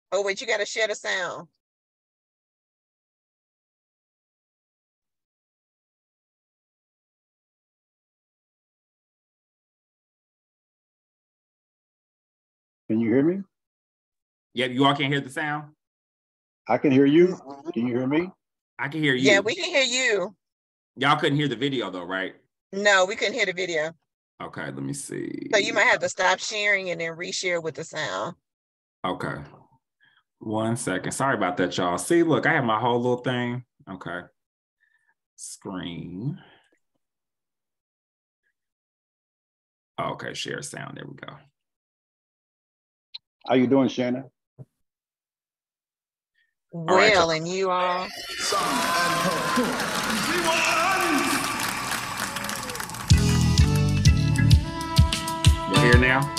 Oh, wait, you got to share the sound. Can you hear me? Yeah, you all can't hear the sound? I can hear you. Can you hear me? I can hear you. Yeah, we can hear you. Y'all couldn't hear the video though, right? No, we couldn't hear the video. Okay, let me see. So you might have to stop sharing and then reshare with the sound. Okay. 1 second. Sorry about that, y'all. See, look, I have my whole little thing. Okay. Screen. Okay, share sound. There we go. How you doing, Shannon? Well, and you all? You're here now?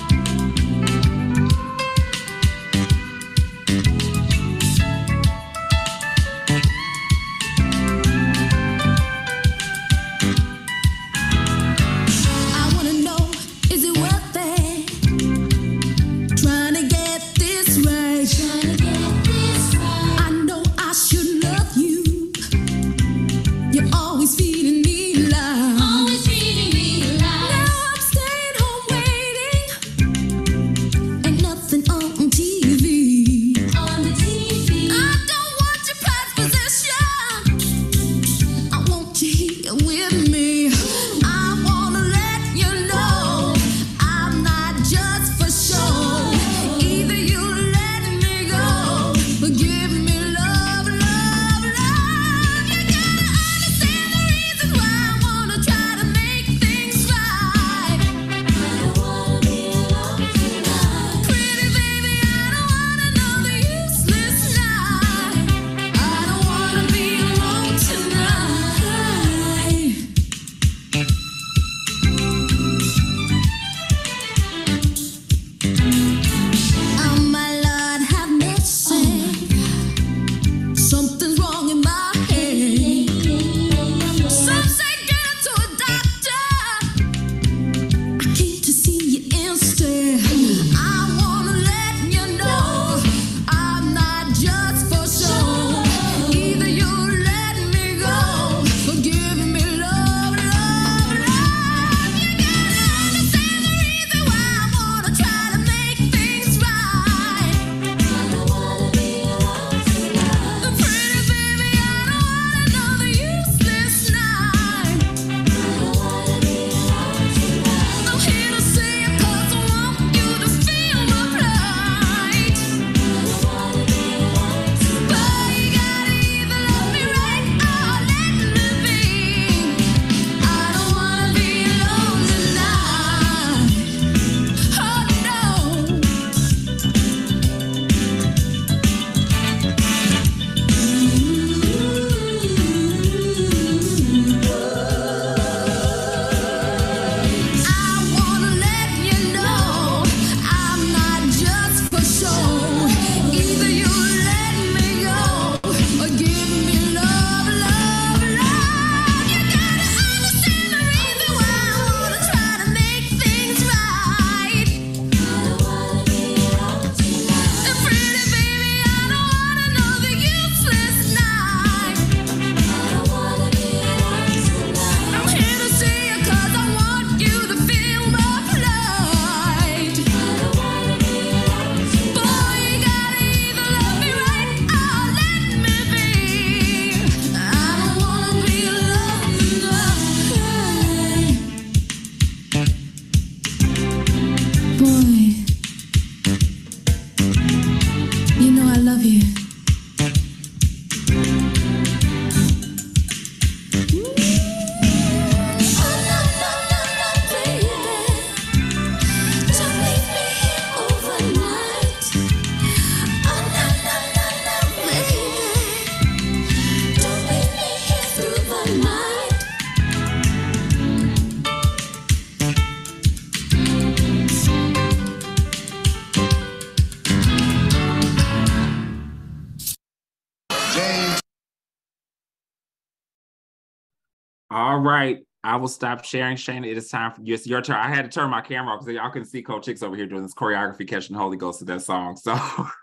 All right, I will stop sharing. Shayna, it is time for you. It's your turn. I had to turn my camera off because y'all couldn't see Coach Chicks over here doing this choreography, catching the Holy Ghost to that song. So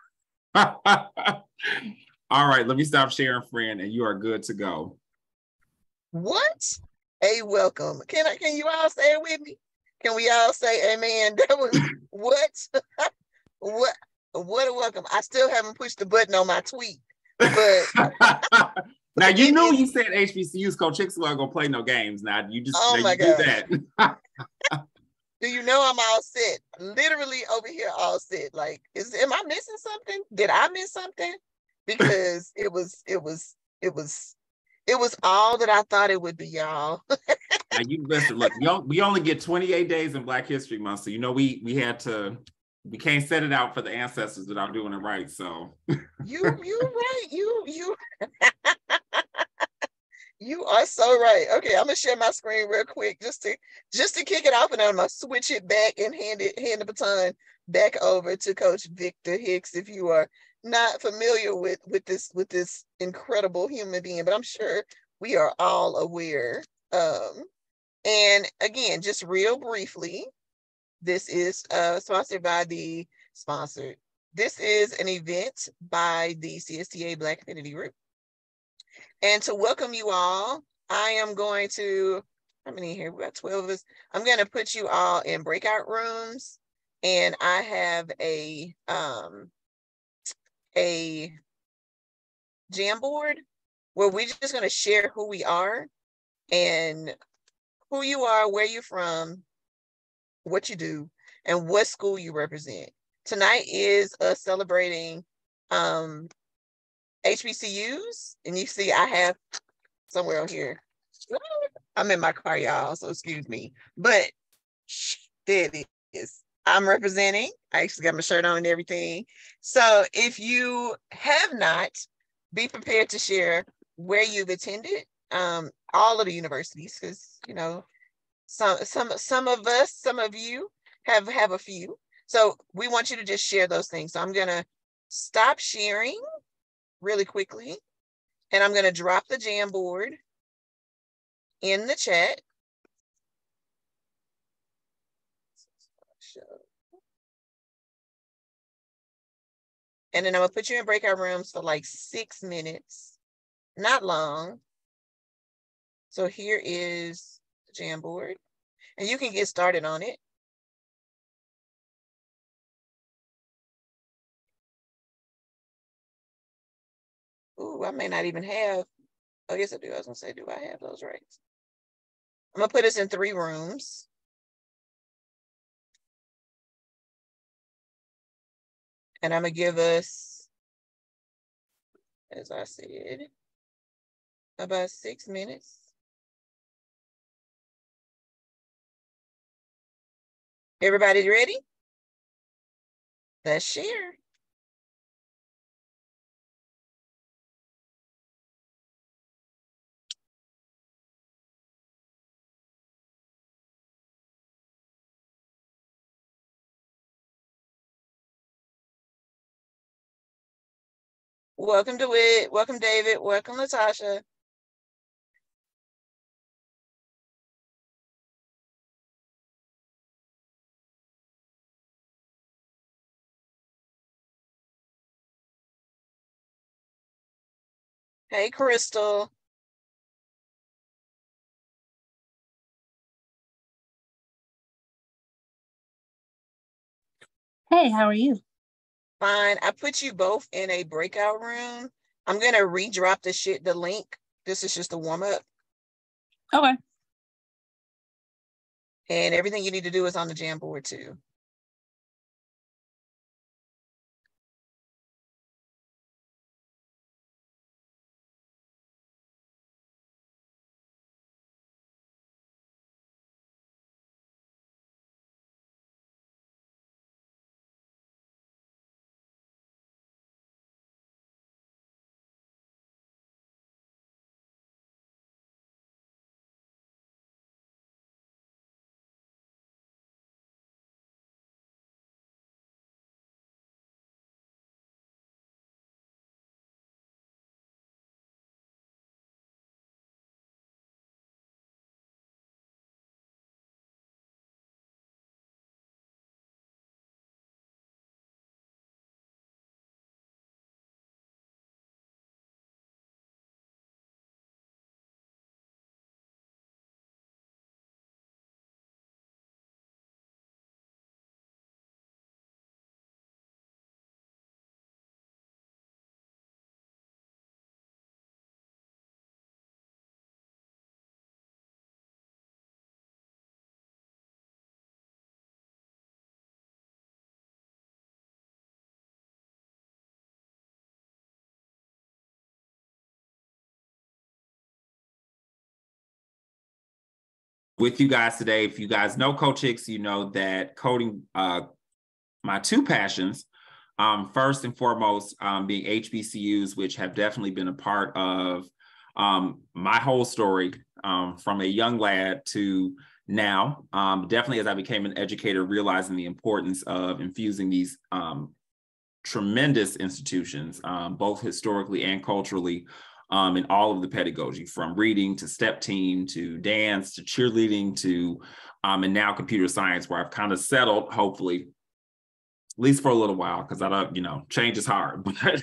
All right, let me stop sharing, friend, and you are good to go. What a welcome. Can you all say it with me? Can we all say amen? That was what? What a welcome. I still haven't pushed the button on my tweet, but now you knew you said HBCUs, Coach Hicks wasn't gonna play no games. Now you just oh my you did gosh. that. Do you know I'm all set? Literally over here all set. Like, am I missing something? Did I miss something? Because it was all that I thought it would be, y'all. Now you listen, look, we only get 28 days in Black History Month, so you know we can't set it out for the ancestors without doing it right. So you right. You you are so right. Okay, I'm gonna share my screen real quick just to kick it off, and I'm gonna switch it back and hand the baton back over to Coach Victor Hicks. If you are not familiar with this incredible human being, but I'm sure we are all aware. And again, just real briefly, this is sponsored by the sponsored. This is an event by the CSTA Black Affinity Group. And to welcome you all, I am going to, how many here? We got 12 of us. I'm going to put you all in breakout rooms. And I have a Jamboard where we're just going to share who we are and who you are, where you're from, what you do, and what school you represent. Tonight is us celebrating HBCUs, and you see I have somewhere on here. I'm in my car, y'all, so excuse me. But there it is. I'm representing. I actually got my shirt on and everything. So if you have not, be prepared to share where you've attended, all of the universities, because you know, some of us, some of you have a few. So we want you to just share those things. So I'm gonna stop sharing really quickly, and I'm gonna drop the Jamboard in the chat. And then I'm gonna put you in breakout rooms for like 6 minutes, not long. So here is the Jamboard, and you can get started on it. Ooh, I may not even have, I guess I do. I was gonna say, do I have those rights? I'm gonna put us in 3 rooms. And I'm gonna give us, as I said, about 6 minutes. Everybody ready? Let's share. Welcome to it. Welcome, David. Welcome, Latasha. Hey, Crystal. Hey, how are you? Fine. I put you both in a breakout room. I'm gonna redrop the link. This is just a warm up. Okay. And everything you need to do is on the Jamboard too. with you guys today. If you guys know Coach Hicks, you know that coding, my two passions, first and foremost, being HBCUs, which have definitely been a part of my whole story from a young lad to now. Definitely as I became an educator, realizing the importance of infusing these tremendous institutions, both historically and culturally, in all of the pedagogy, from reading to step team to dance to cheerleading to and now computer science, where I've kind of settled, hopefully, at least for a little while, because I don't, change is hard. But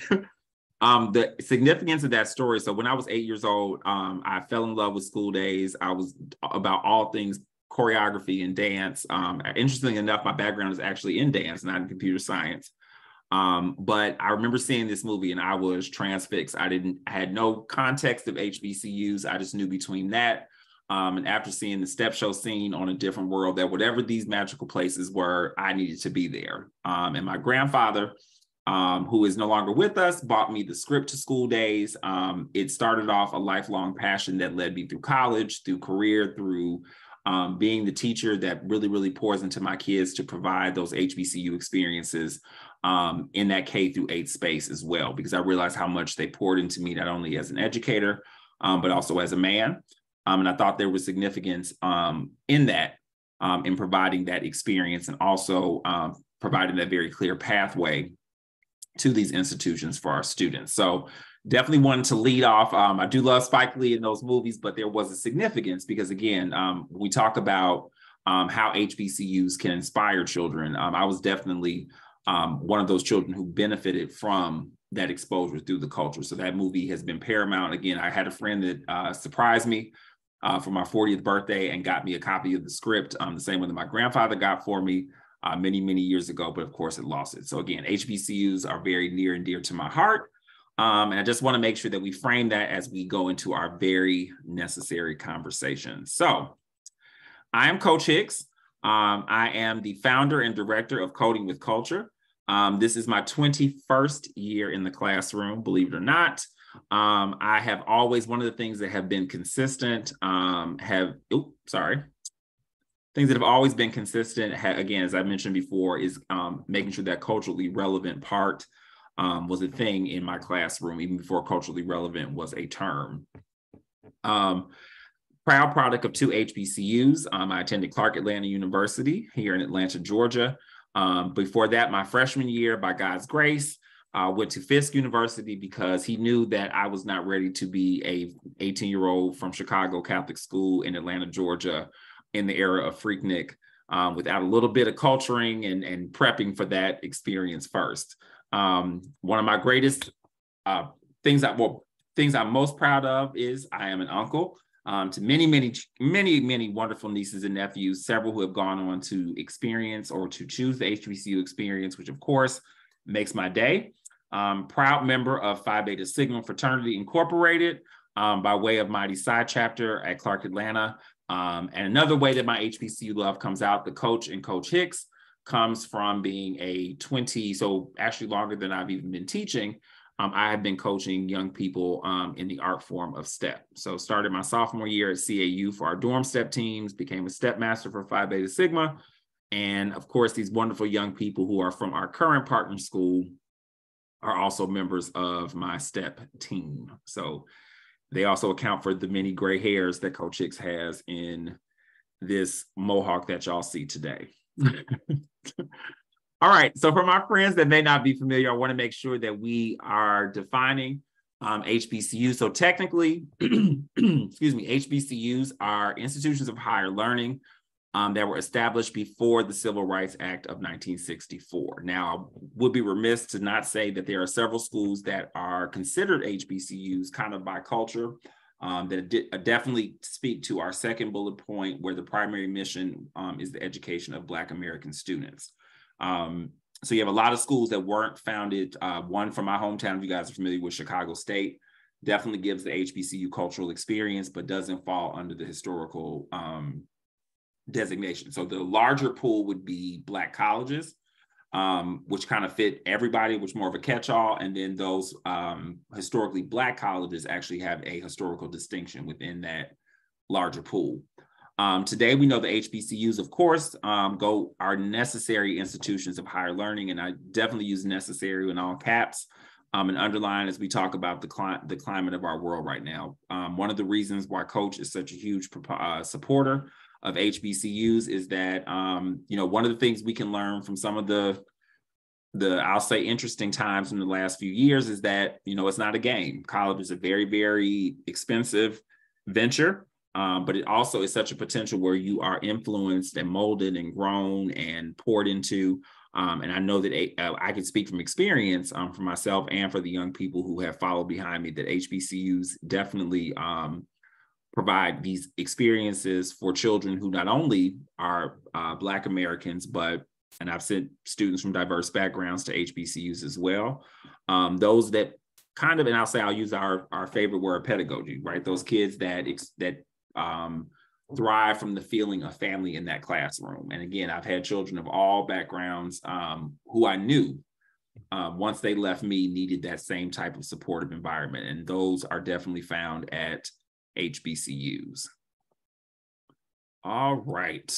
the significance of that story. So when I was 8 years old, I fell in love with school days. I was about all things choreography and dance. Interestingly enough, my background is actually in dance, not in computer science. But I remember seeing this movie and I was transfixed. I had no context of HBCUs. I just knew between that and after seeing the step show scene on A Different World, that whatever these magical places were, I needed to be there. And my grandfather, who is no longer with us, bought me the script to School Days. It started off a lifelong passion that led me through college, through career, through being the teacher that really, really pours into my kids to provide those HBCU experiences in that K through 8 space as well, because I realized how much they poured into me, not only as an educator, but also as a man. And I thought there was significance in that, in providing that experience and also providing that very clear pathway to these institutions for our students. So definitely wanted to lead off. I do love Spike Lee in those movies, but there was a significance because, again, we talk about how HBCUs can inspire children. I was definitely one of those children who benefited from that exposure through the culture. So that movie has been paramount. Again, I had a friend that surprised me for my 40th birthday and got me a copy of the script, the same one that my grandfather got for me many, many years ago, but of course it lost it. So again, HBCUs are very near and dear to my heart. And I just want to make sure that we frame that as we go into our very necessary conversation. So I am Coach Hicks. I am the founder and director of Coding with Culture. This is my 21st year in the classroom, believe it or not. I have always, one of the things that have been consistent, things that have always been consistent, again, as I mentioned before, is making sure that culturally relevant part was a thing in my classroom, even before culturally relevant was a term. Proud product of 2 HBCUs. I attended Clark Atlanta University here in Atlanta, Georgia. Before that, my freshman year, by God's grace, went to Fisk University because he knew that I was not ready to be a 18-year-old from Chicago Catholic school in Atlanta, Georgia, in the era of Freaknik, without a little bit of culturing and prepping for that experience first. One of my greatest things I'm most proud of is I am an uncle to many wonderful nieces and nephews, several who have gone on to experience or to choose the HBCU experience, which of course makes my day. Proud member of Phi Beta Sigma Fraternity Incorporated by way of Mighty Psi chapter at Clark Atlanta. And another way that my HBCU love comes out, the coach and Coach Hicks, comes from being so actually longer than I've even been teaching. I have been coaching young people in the art form of step. So started my sophomore year at CAU for our dorm step teams, became a step master for Phi Beta Sigma. And of course, these wonderful young people who are from our current partner school are also members of my step team. So they also account for the many gray hairs that Coach Hicks has in this mohawk that y'all see today. All right, so for my friends that may not be familiar, I want to make sure that we are defining HBCUs. So technically, excuse me, HBCUs are institutions of higher learning that were established before the Civil Rights Act of 1964. Now, I would be remiss to not say that there are several schools that are considered HBCUs kind of by culture that definitely speak to our second bullet point, where the primary mission is the education of Black American students. So you have a lot of schools that weren't founded. One from my hometown, if you guys are familiar with Chicago State, definitely gives the HBCU cultural experience, but doesn't fall under the historical designation. So the larger pool would be Black colleges, which kind of fit everybody, which more of a catch-all. And then those historically Black colleges actually have a historical distinction within that larger pool. Today, we know the HBCUs, of course, are necessary institutions of higher learning, and I definitely use necessary in all caps and underline as we talk about the climate of our world right now. One of the reasons why Coach is such a huge supporter of HBCUs is that, one of the things we can learn from some of the I'll say interesting times in the last few years is that, it's not a game. College is a very, very expensive venture. But it also is such a potential where you are influenced and molded and grown and poured into. And I know that I can speak from experience for myself and for the young people who have followed behind me that HBCUs definitely provide these experiences for children who not only are Black Americans, and I've sent students from diverse backgrounds to HBCUs as well. Those that kind of, and I'll use our favorite word, pedagogy, right? Those kids that thrive from the feeling of family in that classroom. And again, I've had children of all backgrounds who I knew once they left me needed that same type of supportive environment. And those are definitely found at HBCUs. All right.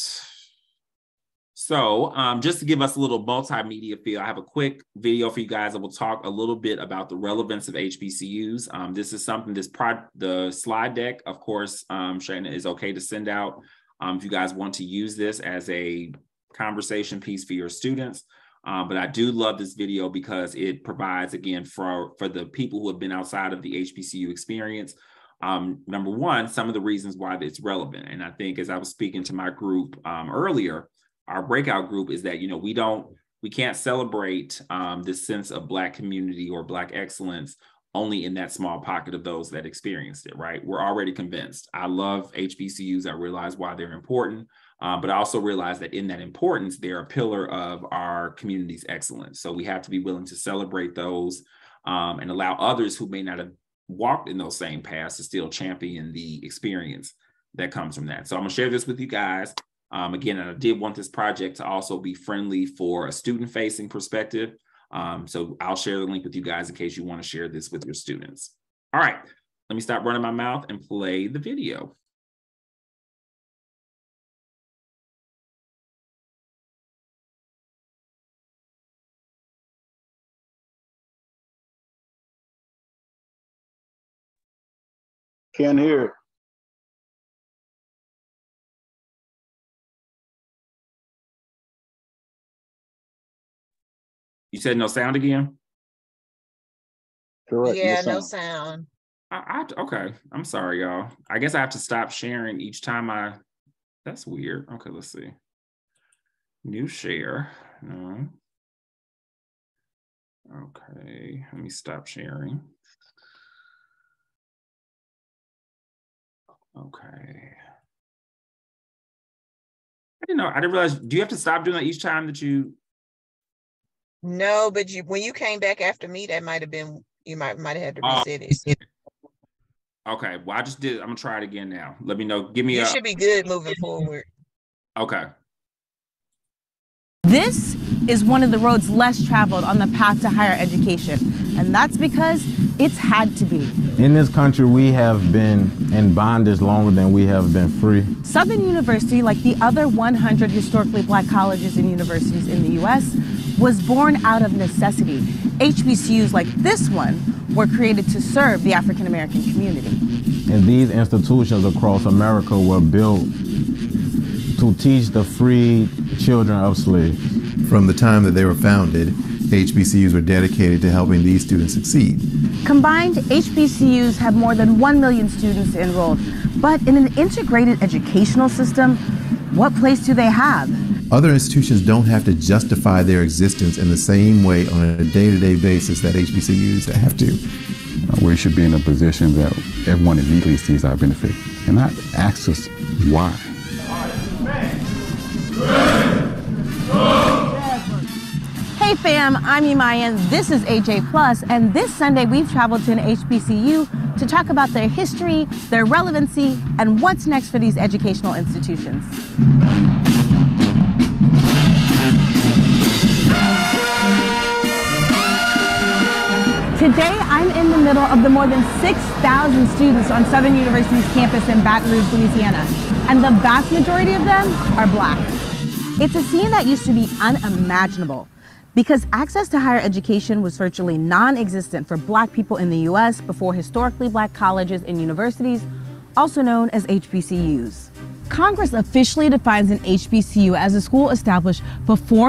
So just to give us a little multimedia feel, I have a quick video for you guys that will talk a little bit about the relevance of HBCUs. This is something, the slide deck, of course, Shayna, is okay to send out if you guys want to use this as a conversation piece for your students. But I do love this video because it provides, again, for the people who have been outside of the HBCU experience, number one, some of the reasons why it's relevant. And I think as I was speaking to my group earlier, our breakout group is that, we can't celebrate this sense of Black community or Black excellence only in that small pocket of those that experienced it, right? We're already convinced. I love HBCUs. I realize why they're important, but I also realize that in that importance, they're a pillar of our community's excellence. So we have to be willing to celebrate those and allow others who may not have walked in those same paths to still champion the experience that comes from that. So I'm gonna share this with you guys. Again, and I did want this project to also be friendly for a student-facing perspective. So I'll share the link with you guys in case you want to share this with your students. All right, let me stop running my mouth and play the video. Can't hear it. You said no sound again? Correct. Yeah, no sound. Okay, I'm sorry, y'all. I guess I have to stop sharing each time that's weird. Okay, let's see. New share. No. Okay, let me stop sharing. Okay. I didn't realize, do you have to stop doing that each time that you? No, but when you came back after me, that might have been, you might have had to reset it. Okay, well, I just did. I'm gonna try it again now. Let me know. Give me You should be good moving forward. Okay. This is one of the roads less traveled on the path to higher education, and that's because it's had to be. In this country, we have been in bondage longer than we have been free. Southern University, like the other 100 historically Black colleges and universities in the U.S., was born out of necessity. HBCUs like this one were created to serve the African American community. And these institutions across America were built to teach the freed children of slaves. From the time that they were founded, HBCUs were dedicated to helping these students succeed. Combined, HBCUs have more than 1 million students enrolled. But in an integrated educational system, what place do they have? Other institutions don't have to justify their existence in the same way on a day-to-day basis that HBCUs have to. We should be in a position that everyone immediately sees our benefit and not ask us why. Hey fam, I'm Imayan, this is AJ Plus, and this Sunday we've traveled to an HBCU to talk about their history, their relevancy, and what's next for these educational institutions. Today, I'm in the middle of the more than 6,000 students on Southern University's campus in Baton Rouge, Louisiana. and the vast majority of them are Black. It's a scene that used to be unimaginable because access to higher education was virtually non-existent for Black people in the U.S. before historically Black colleges and universities, also known as HBCUs. Congress officially defines an HBCU as a school established before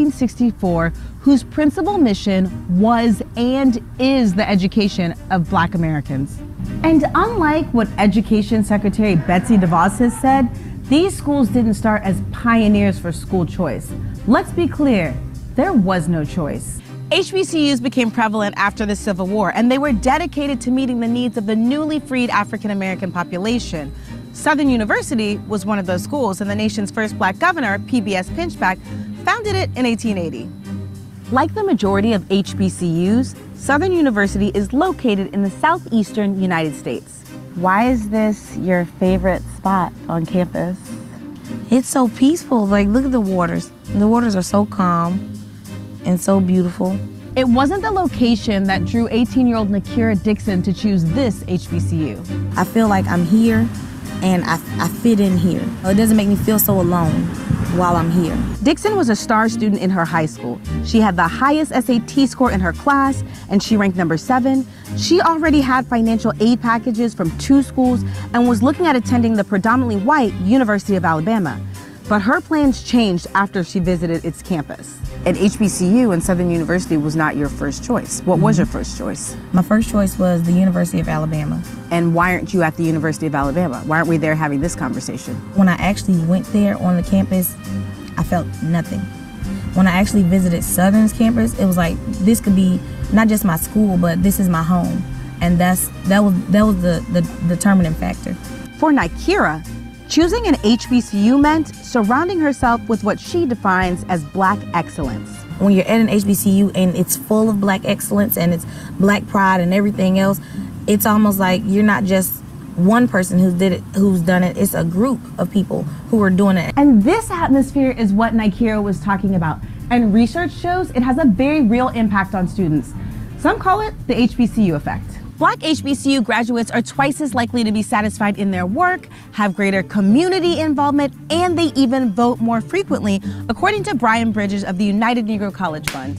1964 whose principal mission was and is the education of Black Americans. And unlike what Education Secretary Betsy DeVos has said, these schools didn't start as pioneers for school choice. Let's be clear, there was no choice. HBCUs became prevalent after the Civil War, and they were dedicated to meeting the needs of the newly freed African American population. Southern University was one of those schools, and the nation's first Black governor, PBS Pinchback, founded it in 1880. Like the majority of HBCUs, Southern University is located in the southeastern United States. Why is this your favorite spot on campus? It's so peaceful. Like, look at the waters. The waters are so calm and so beautiful. It wasn't the location that drew 18-year-old Nakira Dixon to choose this HBCU. I feel like I'm here and I fit in here. It doesn't make me feel so alone while I'm here. Dixon was a star student in her high school. She had the highest SAT score in her class, and she ranked number 7. She already had financial aid packages from 2 schools and was looking at attending the predominantly white University of Alabama. But her plans changed after she visited its campus. At HBCU and Southern University was not your first choice. What was your first choice? My first choice was the University of Alabama. And why aren't you at the University of Alabama? Why aren't we there having this conversation? When I actually went there on the campus, I felt nothing. When I actually visited Southern's campus, it was like, this could be not just my school, but this is my home. And that was the determining factor. For Nakira, choosing an HBCU meant surrounding herself with what she defines as Black excellence. When you're at an HBCU and it's full of Black excellence and it's Black pride and everything else, it's almost like you're not just one person who's done it, it's a group of people who are doing it. And this atmosphere is what Nakira was talking about. And research shows it has a very real impact on students. Some call it the HBCU effect. Black HBCU graduates are twice as likely to be satisfied in their work, have greater community involvement, and they even vote more frequently, according to Brian Bridges of the United Negro College Fund.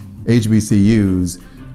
HBCUs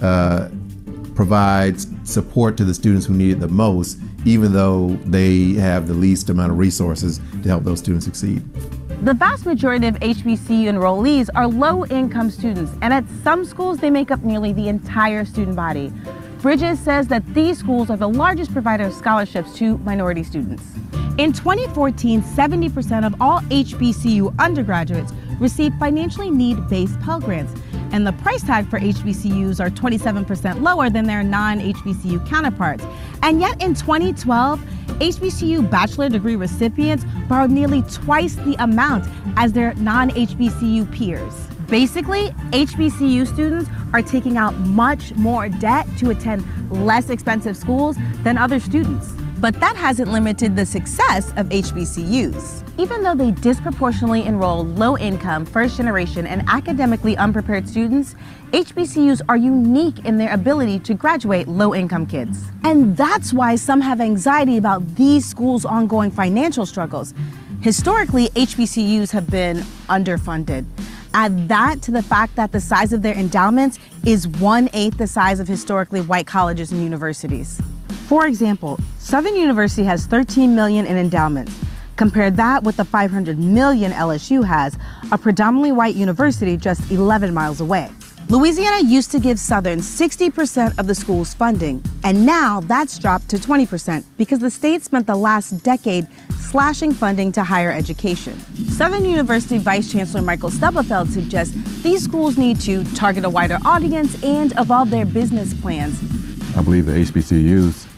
provide support to the students who need it the most, even though they have the least amount of resources to help those students succeed. The vast majority of HBCU enrollees are low-income students, and at some schools they make up nearly the entire student body. Bridges says that these schools are the largest provider of scholarships to minority students. In 2014, 70% of all HBCU undergraduates received financially need-based Pell Grants, and the price tag for HBCUs are 27% lower than their non-HBCU counterparts. And yet in 2012, HBCU bachelor degree recipients borrowed nearly twice the amount as their non-HBCU peers. Basically, HBCU students are taking out much more debt to attend less expensive schools than other students. But that hasn't limited the success of HBCUs. Even though they disproportionately enroll low-income, first-generation, and academically unprepared students, HBCUs are unique in their ability to graduate low-income kids. And that's why some have anxiety about these schools' ongoing financial struggles. Historically, HBCUs have been underfunded. Add that to the fact that the size of their endowments is 1/8 the size of historically white colleges and universities. For example, Southern University has $13 million in endowments. Compare that with the $500 million LSU has, a predominantly white university just 11 miles away. Louisiana used to give Southern 60% of the school's funding, and now that's dropped to 20% because the state spent the last decade slashing funding to higher education. Southern University Vice Chancellor Michael Stubblefield suggests these schools need to target a wider audience and evolve their business plans. I believe the HBCUs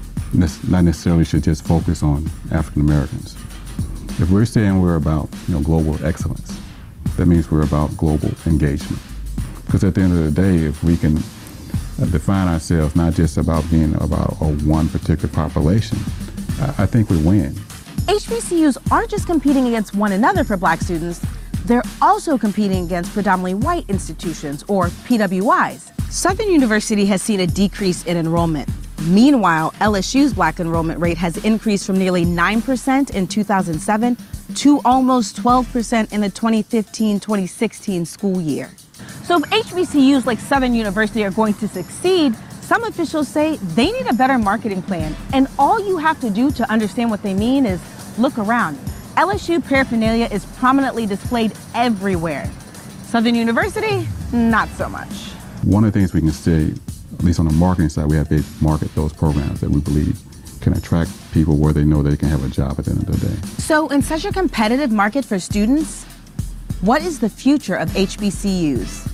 not necessarily should just focus on African Americans. If we're saying we're about global excellence, that means we're about global engagement. Because at the end of the day, if we can define ourselves not just about being about one particular population, I think we win. HBCUs aren't just competing against one another for Black students, they're also competing against predominantly white institutions, or PWIs. Southern University has seen a decrease in enrollment. Meanwhile, LSU's Black enrollment rate has increased from nearly 9% in 2007 to almost 12% in the 2015-2016 school year. So if HBCUs like Southern University are going to succeed, some officials say they need a better marketing plan. And all you have to do to understand what they mean is look around. LSU paraphernalia is prominently displayed everywhere. Southern University, not so much. One of the things we can say, at least on the marketing side, we have to market those programs that we believe can attract people where they know they can have a job at the end of the day. So in such a competitive market for students, what is the future of HBCUs?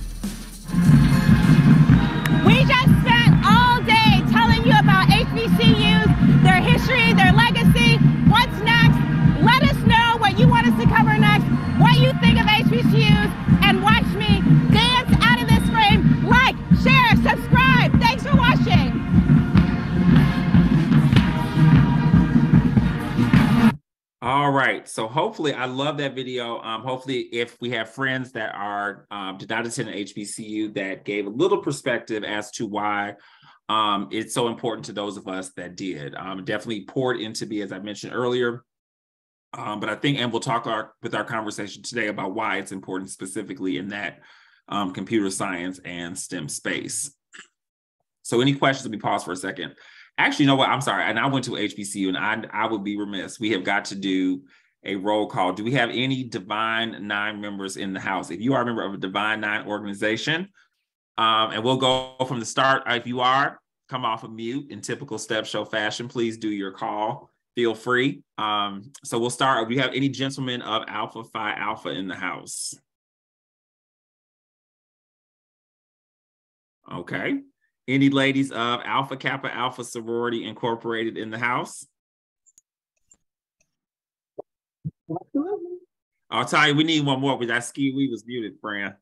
We just spent all day telling you about HBCUs, their history, their legacy, what's next. Let us know what you want us to cover next, what you think of HBCUs, and watch me dance out of this frame. Like, share, subscribe. Thanks for watching. All right, so hopefully, I love that video. Hopefully, if we have friends that are did not attend an HBCU, that gave a little perspective as to why it's so important to those of us that did. Definitely poured into me, as I mentioned earlier. But I think, and we'll talk with our conversation today about why it's important specifically in that computer science and STEM space. So any questions? Let me pause for a second. Actually, you know what? I'm sorry. And I went to HBCU, and I would be remiss. We have got to do a roll call. Do we have any Divine Nine members in the house? If you are a member of a Divine Nine organization, and we'll go from the start. If you are, come off of mute in typical Step Show fashion. Please do your call. Feel free. So we'll start. Do we have any gentlemen of Alpha Phi Alpha in the house? Okay. Any ladies of Alpha Kappa Alpha Sorority Incorporated in the house? I'll tell you, we need one more, but that ski we was muted, Fran.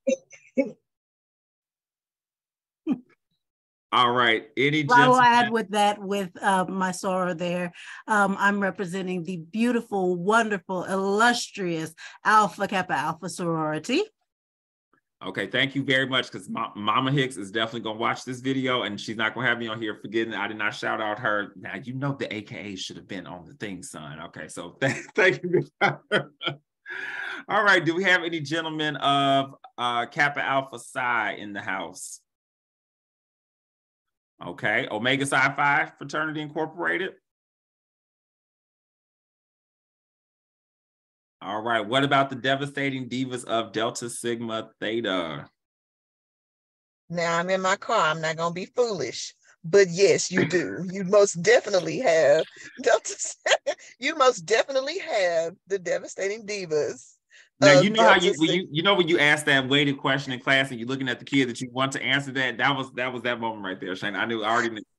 All right. Any I'll add with that, with my soror there. I'm representing the beautiful, wonderful, illustrious Alpha Kappa Alpha sorority. Okay, thank you very much, because Mama Hicks is definitely going to watch this video, and she's not going to have me on here forgetting I did not shout out her. Now, you know the AKA should have been on the thing, son. Okay, so thank you. All right, do we have any gentlemen of Kappa Alpha Psi in the house? Okay, Omega Psi Phi Fraternity Incorporated. All right, what about the devastating divas of Delta Sigma Theta? Now I'm in my car. I'm not going to be foolish. But yes, you do. You most definitely have Delta. You most definitely have the devastating divas. Now, you know how when you ask that weighted question in class and you're looking at the kid that you want to answer that was that moment right there, Shane. I already knew.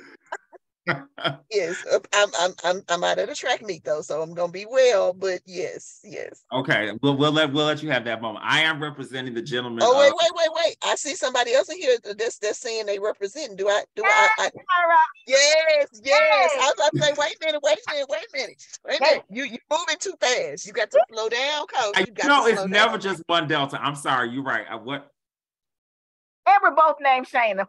Yes, I'm out of the track meet though, so I'm gonna be well. But yes. Okay, we'll let you have that moment. I am representing the gentleman. Oh wait! I see somebody else in here that's saying they represent. Do I? Yes. I was about to say, wait a minute. You moving too fast. You got to slow down, coach. It's never just one Delta. I'm sorry. You're right. What? And we're both named Shayna.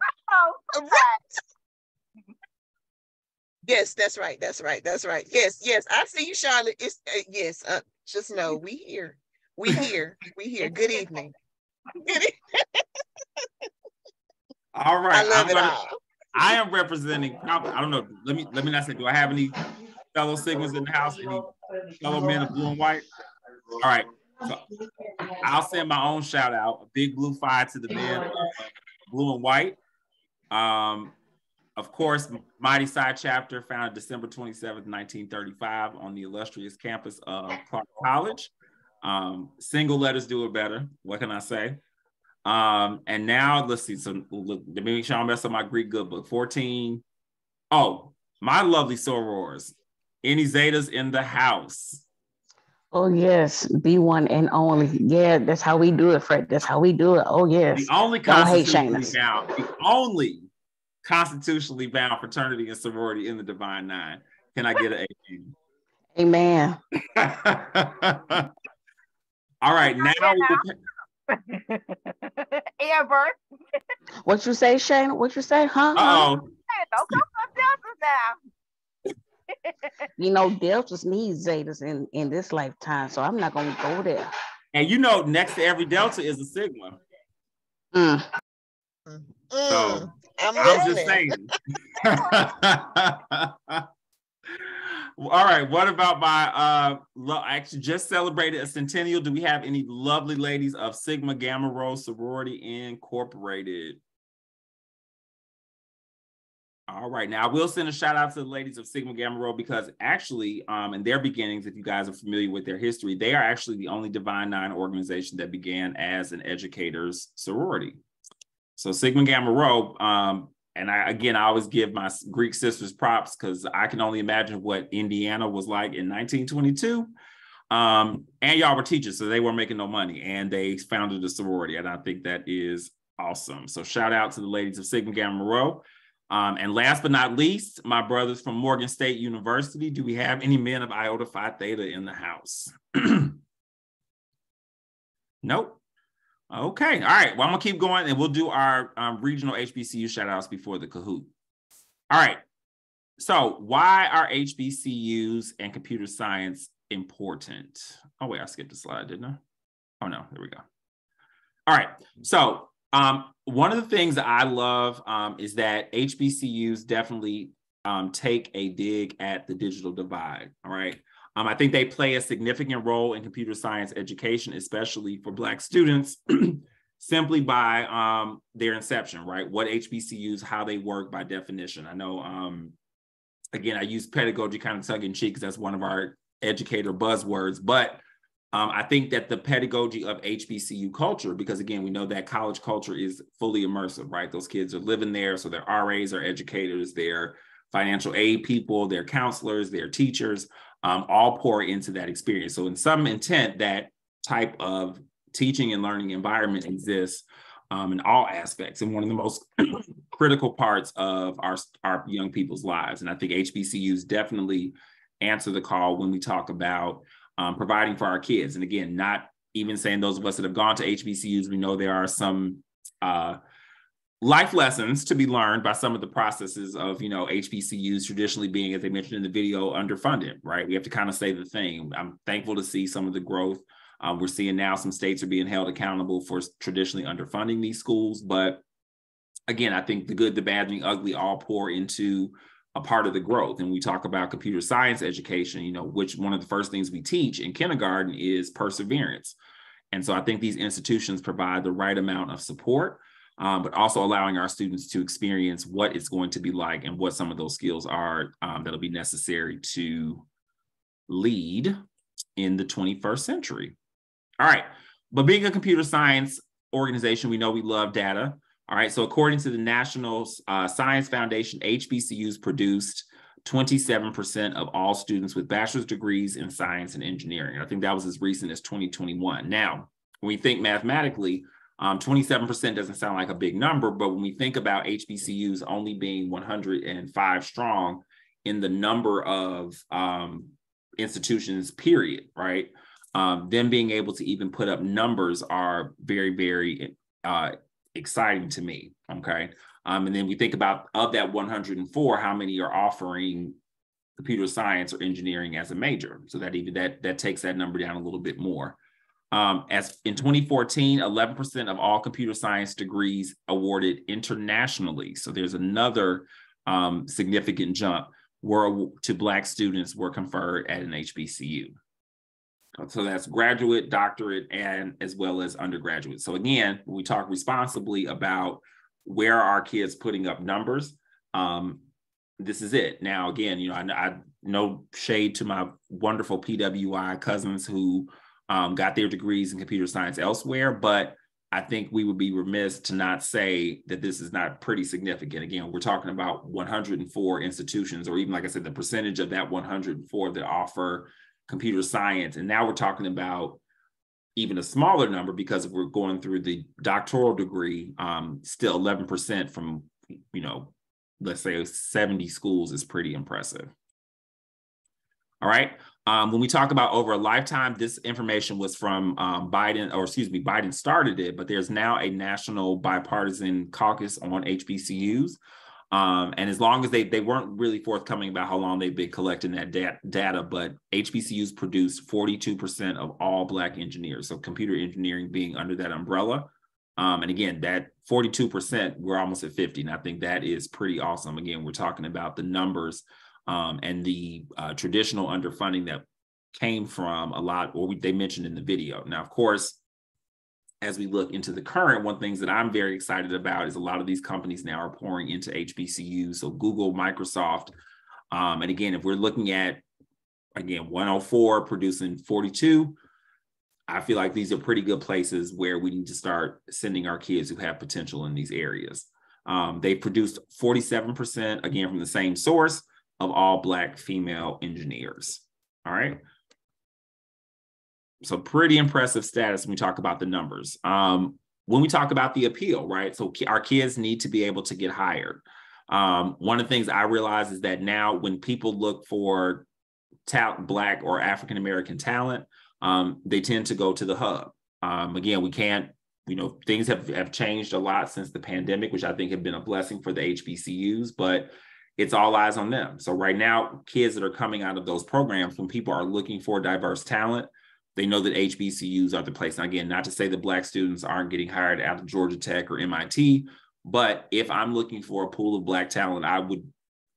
Yes, that's right. Yes. I see you, Charlotte. It's yes. Just know we here. Good evening. All right. I love it all. I am representing. I don't know. Let me not say. Do I have any fellow Sigmas in the house? Any fellow men of blue and white? All right. So I'll send my own shout out. A big blue Phi to the men of blue and white. Of course, Mighty Psi chapter founded December 27th, 1935 on the illustrious campus of Clark College. Single letters do it better. What can I say? And now let's see. So let me make sure I mess up my Greek good book. 14. Oh, my lovely sorors. Any Zetas in the house? Oh yes, B1 and only. Yeah, that's how we do it, Fred. That's how we do it. Oh yes. The only constitutionally bound fraternity and sorority in the Divine Nine. Can I get an amen? All right, now. Amber. What you say, Shane? What you say, huh? Uh-oh. Don't come up, you know, deltas need zetas in this lifetime, so I'm not gonna go there. And you know, next to every delta is a sigma. So I'm just saying. All right, what about my I actually just celebrated a centennial. Do we have any lovely ladies of Sigma Gamma Rho Sorority Incorporated? All right, now I will send a shout out to the ladies of Sigma Gamma Rho because actually in their beginnings, if you guys are familiar with their history, they are actually the only Divine Nine organization that began as an educators sorority. So Sigma Gamma Rho, and I always give my Greek sisters props because I can only imagine what Indiana was like in 1922. And y'all were teachers, so they weren't making no money, and they founded a sorority, and I think that is awesome. So shout out to the ladies of Sigma Gamma Rho. And last but not least, my brothers from Morgan State University. Do we have any men of Iota Phi Theta in the house? Nope. Okay. All right. Well, I'm going to keep going and we'll do our regional HBCU shout outs before the Kahoot. All right. So why are HBCUs and computer science important? Oh, wait, I skipped a slide, didn't I? Oh, no. There we go. All right. So one of the things that I love is that HBCUs definitely take a dig at the digital divide. All right. I think they play a significant role in computer science education, especially for Black students, simply by their inception, right? What HBCUs, how they work by definition. I know, again, I use pedagogy kind of tongue in cheek because that's one of our educator buzzwords, but I think that the pedagogy of HBCU culture, because again, we know that college culture is fully immersive, right? Those kids are living there. So they're RAs, are educators, they're financial aid people, they're counselors, they're teachers, all pour into that experience. So in some intent, that type of teaching and learning environment exists in all aspects and one of the most critical parts of our young people's lives. And I think HBCUs definitely answer the call when we talk about providing for our kids. And again, not even saying those of us that have gone to HBCUs, we know there are some life lessons to be learned by some of the processes of, you know, HBCUs traditionally being, as I mentioned in the video, underfunded, right? We have to kind of say the thing. I'm thankful to see some of the growth. We're seeing now some states are being held accountable for traditionally underfunding these schools. But again, I think the good, the bad, and the ugly all pour into a part of the growth. And we talk about computer science education, you know, which one of the first things we teach in kindergarten is perseverance. And so I think these institutions provide the right amount of support, but also allowing our students to experience what it's going to be like and what some of those skills are that'll be necessary to lead in the 21st century. All right, but being a computer science organization, we know we love data. All right, so according to the National Science Foundation, HBCUs produced 27% of all students with bachelor's degrees in science and engineering. I think that was as recent as 2021. Now, when we think mathematically, 27% doesn't sound like a big number, but when we think about HBCUs only being 105 strong in the number of institutions, period, right? Them being able to even put up numbers are very, very exciting to me, okay? And then we think about, of that 104, how many are offering computer science or engineering as a major? So that even that takes that number down a little bit more. As in 2014, 11% of all computer science degrees awarded internationally. So there's another significant jump to Black students were conferred at an HBCU. So that's graduate, doctorate, and as well as undergraduate. So again, when we talk responsibly about where are our kids putting up numbers, this is it. Now, again, you know, I no shade to my wonderful PWI cousins who got their degrees in computer science elsewhere, but I think we would be remiss to not say that this is not pretty significant. Again, we're talking about 104 institutions, or even, like I said, the percentage of that 104 that offer computer science. And now we're talking about even a smaller number, because if we're going through the doctoral degree, still 11% from, you know, let's say 70 schools is pretty impressive. All right. When we talk about over a lifetime, this information was from Biden started it, but there's now a national bipartisan caucus on HBCUs. And as long as they weren't really forthcoming about how long they've been collecting that data, but HBCUs produce 42% of all Black engineers. So computer engineering being under that umbrella. And again, that 42%, we're almost at 50. And I think that is pretty awesome. Again, we're talking about the numbers and the traditional underfunding that came from a lot, or they mentioned in the video. Now, of course, as we look into the current, one things that I'm very excited about is a lot of these companies now are pouring into HBCUs. So Google, Microsoft, and again, if we're looking at, again, 104 producing 42, I feel like these are pretty good places where we need to start sending our kids who have potential in these areas. They produced 47%, again, from the same source, of all Black female engineers. All right. So pretty impressive status when we talk about the numbers. When we talk about the appeal, right? So our kids need to be able to get hired. One of the things I realize is that now when people look for Black or African-American talent, they tend to go to the hub. Again, we can't, things have changed a lot since the pandemic, which I think have been a blessing for the HBCUs, but it's all eyes on them. So right now, kids that are coming out of those programs, when people are looking for diverse talent, they know that HBCUs are the place. Now, again, not to say that Black students aren't getting hired out of Georgia Tech or MIT, but if I'm looking for a pool of Black talent, I would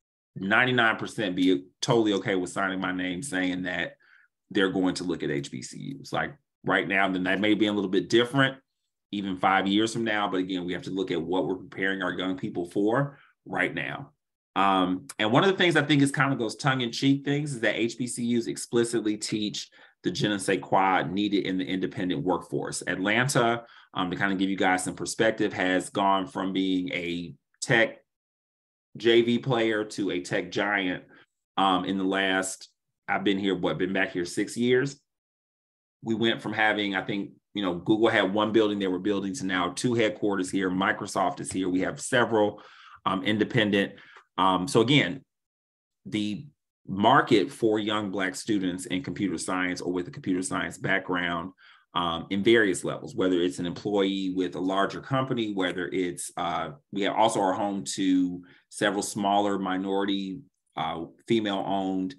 99% be totally okay with signing my name saying that they're going to look at HBCUs. Like right now, then that may be a little bit different, even 5 years from now. But again, we have to look at what we're preparing our young people for right now. And one of the things I think is kind of those tongue-in-cheek things is that HBCUs explicitly teach the je ne sais quoi needed in the independent workforce. Atlanta, to kind of give you guys some perspective, has gone from being a tech JV player to a tech giant in the last, I've been here, been back here 6 years. We went from having, I think, Google had one building they were building to now 2 headquarters here. Microsoft is here. We have several independent. So again, the market for young Black students in computer science or with a computer science background in various levels, whether it's an employee with a larger company, whether it's, we have also are home to several smaller minority female-owned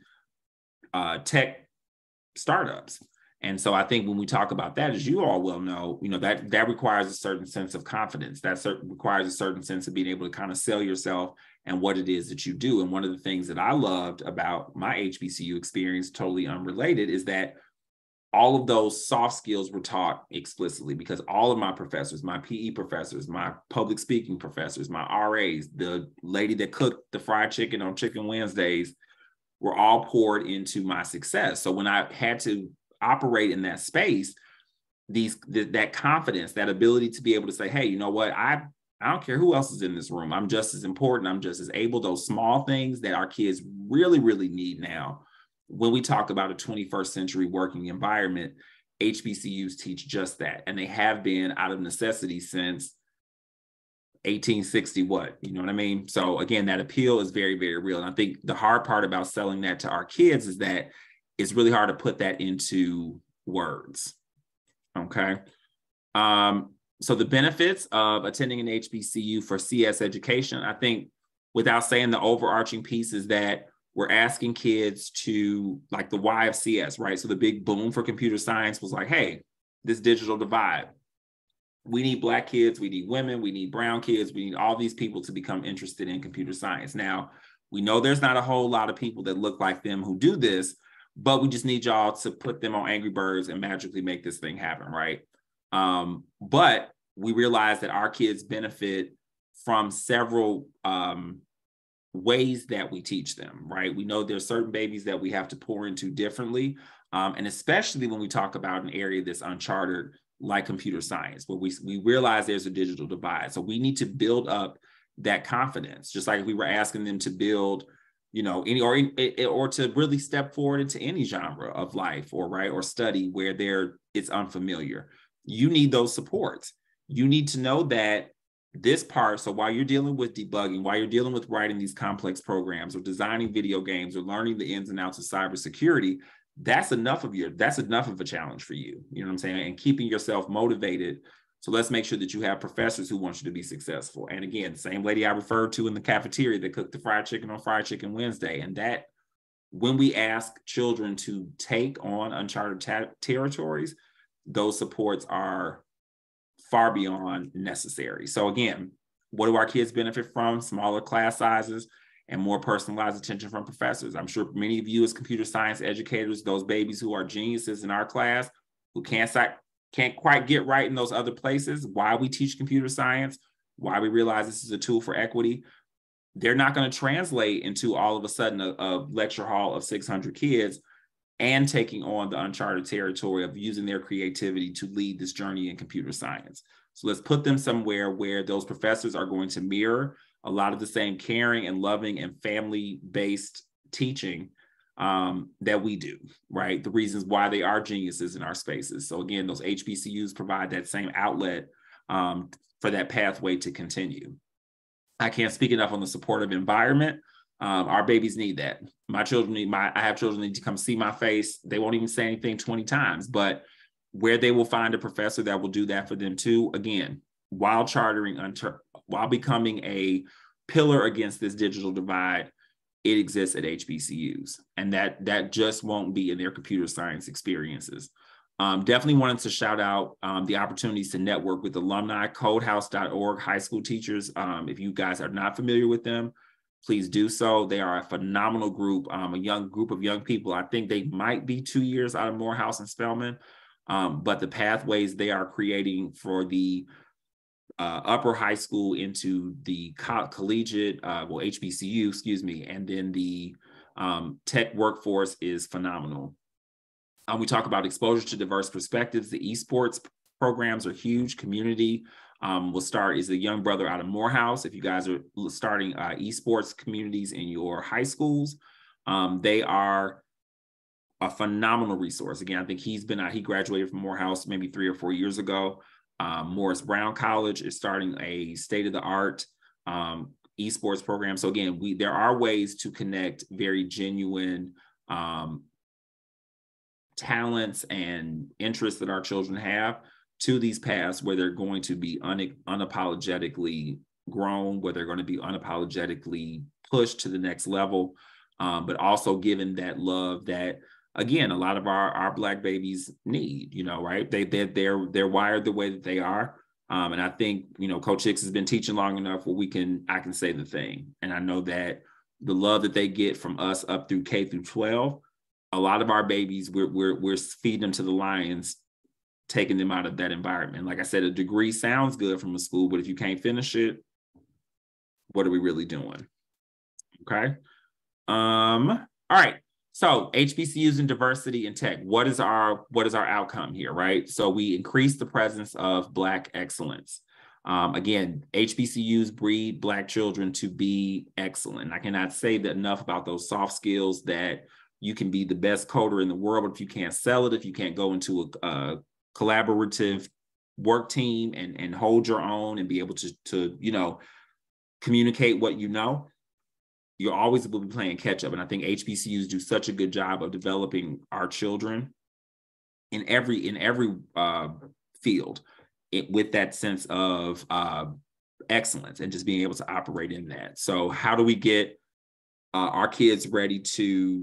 tech startups. And so I think when we talk about that, as you all well know, that requires a certain sense of confidence. That requires a certain sense of being able to kind of sell yourself and what it is that you do. And one of the things that I loved about my HBCU experience, totally unrelated, is that all of those soft skills were taught explicitly, because all of my professors, my PE professors, my public speaking professors, my RAs, the lady that cooked the fried chicken on Chicken Wednesdays, were all poured into my success. So when I had to operate in that space, that confidence, that ability to be able to say, hey, you know what, I don't care who else is in this room. I'm just as important. I'm just as able. Those small things that our kids really, really need now. When we talk about a 21st century working environment, HBCUs teach just that. And they have been out of necessity since 1860, you know what I mean? So again, that appeal is very, very real. And I think the hard part about selling that to our kids is that it's really hard to put that into words, okay? So the benefits of attending an HBCU for CS education, I think without saying the overarching piece is that we're asking kids to, like the why of CS, right? So the big boom for computer science was like, hey, this digital divide. We need Black kids, we need women, we need brown kids, we need all these people to become interested in computer science. Now, we know there's not a whole lot of people that look like them who do this, but we just need y'all to put them on Angry Birds and magically make this thing happen, right? But we realize that our kids benefit from several ways that we teach them, right? We know there's certain babies that we have to pour into differently. And especially when we talk about an area that's uncharted, like computer science, where we realize there's a digital divide. So we need to build up that confidence, just like we were asking them to build, any or to really step forward into any genre of life or study where it's unfamiliar. You need those supports. You need to know that this part, so while you're dealing with debugging, while you're dealing with writing these complex programs or designing video games or learning the ins and outs of cybersecurity, that's enough of a challenge for you. You know what I'm saying? And keeping yourself motivated So let's make sure that you have professors who want you to be successful. And again, same lady I referred to in the cafeteria that cooked the fried chicken on Fried Chicken Wednesday. And that when we ask children to take on uncharted territories, those supports are far beyond necessary. So again, what do our kids benefit from? Smaller class sizes and more personalized attention from professors. I'm sure many of you as computer science educators, those babies who are geniuses in our class, who can't quite get right in those other places, why we teach computer science, why we realize this is a tool for equity, they're not going to translate into all of a sudden a lecture hall of 600 kids and taking on the uncharted territory of using their creativity to lead this journey in computer science. So let's put them somewhere where those professors are going to mirror a lot of the same caring and loving and family-based teaching that we do, right? The reasons why they are geniuses in our spaces. So again, those HBCUs provide that same outlet for that pathway to continue. I can't speak enough on the supportive environment. Our babies need that. My children I have children that need to come see my face. They won't even say anything 20 times, but where they will find a professor that will do that for them too, again, while becoming a pillar against this digital divide, it exists at HBCUs. And that just won't be in their computer science experiences. Definitely wanted to shout out the opportunities to network with alumni, codehouse.org, high school teachers. If you guys are not familiar with them, please do so. They are a phenomenal group, a young group of young people. I think they might be 2 years out of Morehouse and Spelman, but the pathways they are creating for the upper high school into the collegiate, HBCU, excuse me, and then the tech workforce is phenomenal. We talk about exposure to diverse perspectives. The esports programs are huge. Community will start is a young brother out of Morehouse. If you guys are starting esports communities in your high schools, they are a phenomenal resource. Again, I think he graduated from Morehouse maybe 3 or 4 years ago. Morris Brown College is starting a state-of-the-art esports program. So again, there are ways to connect very genuine talents and interests that our children have to these paths where they're going to be unapologetically grown, where they're going to be unapologetically pushed to the next level, but also given that love that, again, a lot of our Black babies need, right? They're wired the way that they are. And I think, Coach Hicks has been teaching long enough where I can say the thing. And I know that the love that they get from us up through K through 12, a lot of our babies, we're feeding them to the lions, taking them out of that environment. Like I said, a degree sounds good from a school, but if you can't finish it, what are we really doing? Okay. All right. So HBCUs and diversity in tech. What is our outcome here, right? So we increase the presence of Black excellence. Again, HBCUs breed Black children to be excellent. I cannot say that enough about those soft skills that you can be the best coder in the world, but if you can't sell it, if you can't go into a collaborative work team and hold your own and be able to communicate what you're always will be playing catch up. And I think HBCUs do such a good job of developing our children in every field with that sense of excellence and just being able to operate in that. So how do we get our kids ready to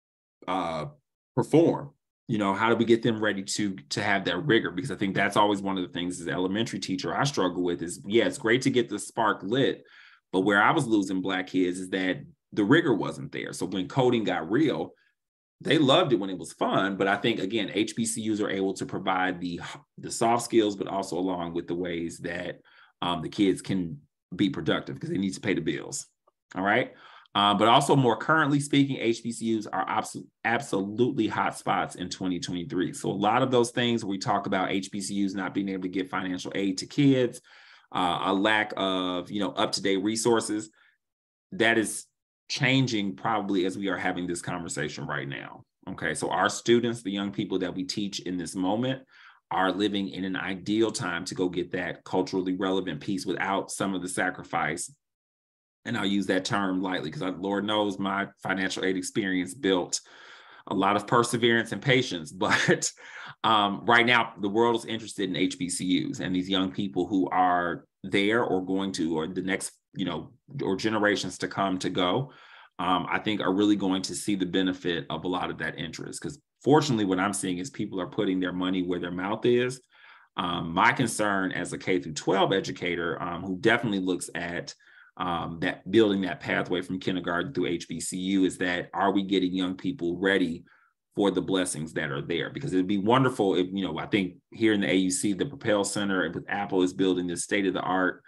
perform? How do we get them ready to have that rigor? Because I think that's always one of the things as an elementary teacher I struggle with is, it's great to get the spark lit, but where I was losing Black kids is that the rigor wasn't there. So when coding got real, they loved it when it was fun. But I think, again, HBCUs are able to provide the soft skills, but also along with the ways that the kids can be productive because they need to pay the bills. All right. But also more currently speaking, HBCUs are absolutely hot spots in 2023. So a lot of those things we talk about HBCUs not being able to get financial aid to kids, a lack of, up-to-date resources, that is changing probably as we are having this conversation right now. Okay, so our students, the young people that we teach in this moment, are living in an ideal time to go get that culturally relevant piece without some of the sacrifice. And I'll use that term lightly because Lord knows my financial aid experience built a lot of perseverance and patience, but right now, the world is interested in HBCUs, and these young people who are there or going to, or the next, or generations to come to go, I think are really going to see the benefit of a lot of that interest. Because fortunately, what I'm seeing is people are putting their money where their mouth is. My concern as a K through 12 educator, who definitely looks at that building that pathway from kindergarten through HBCU, is that, are we getting young people ready for the blessings that are there? Because it'd be wonderful if, I think here in the AUC, the Propel Center with Apple is building this state-of-the-art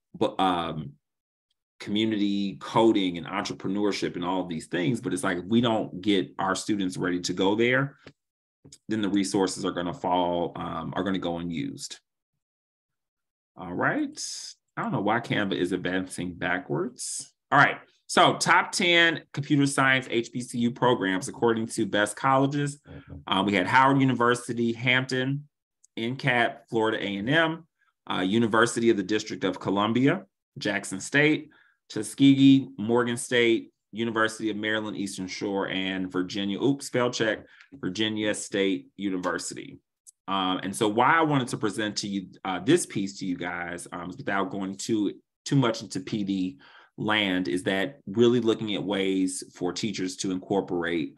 community coding and entrepreneurship and all of these things. But it's like, if we don't get our students ready to go there, then the resources are going to fall, are going to go unused. All right. I don't know why Canva is advancing backwards. All right. So top 10 computer science HBCU programs, according to Best Colleges. We had Howard University, Hampton, NCAT, Florida A&M, University of the District of Columbia, Jackson State, Tuskegee, Morgan State, University of Maryland, Eastern Shore, and Virginia, spell check, Virginia State University. And so why I wanted to present to you this piece to you guys, without going too much into PD land, is that really looking at ways for teachers to incorporate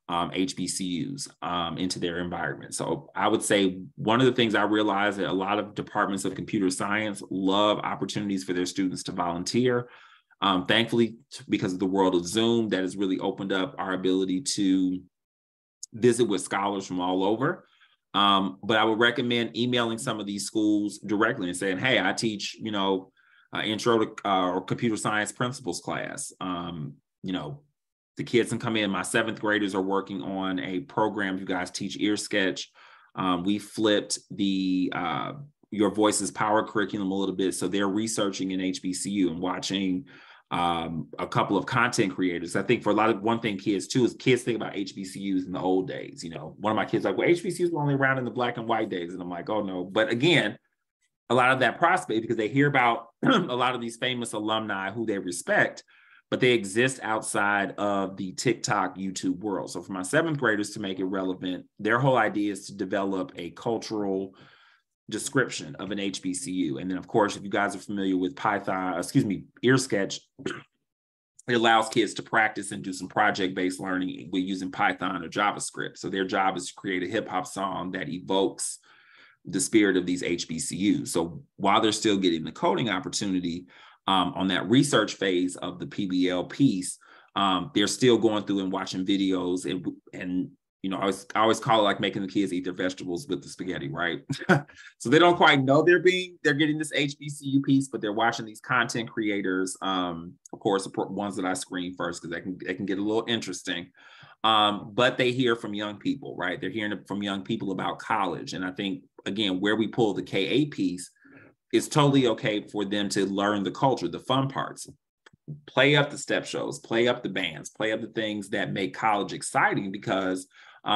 HBCUs into their environment. So I would say one of the things I realized that a lot of departments of computer science love opportunities for their students to volunteer. Thankfully, because of the world of Zoom, that has really opened up our ability to visit with scholars from all over. But I would recommend emailing some of these schools directly and saying, hey, I teach, intro to or computer science principles class. The kids can come in. My 7th graders are working on a program. You guys teach ear sketch. We flipped the Your Voices Power curriculum a little bit. So they're researching in HBCU and watching a couple of content creators. I think one thing kids too is kids think about HBCUs in the old days. One of my kids like, well, HBCUs were only around in the black and white days. And I'm like, oh no. But again, a lot of that prospect, because they hear about a lot of these famous alumni who they respect, but they exist outside of the TikTok, YouTube world. So for my 7th graders to make it relevant, their whole idea is to develop a cultural description of an HBCU. And then of course, if you guys are familiar with Ear Sketch, it allows kids to practice and do some project-based learning with using Python or JavaScript. So their job is to create a hip hop song that evokes the spirit of these HBCUs. So while they're still getting the coding opportunity on that research phase of the PBL piece, they're still going through and watching videos and I always call it like making the kids eat their vegetables with the spaghetti, right? So they don't quite know they're getting this HBCU piece, but they're watching these content creators, of course, the ones that I screen first, because they can get a little interesting. But they hear from young people, right? They're hearing from young people about college. And I think, again, where we pull the KA piece, it's totally okay for them to learn the culture, the fun parts. Play up the step shows, play up the bands, play up the things that make college exciting, because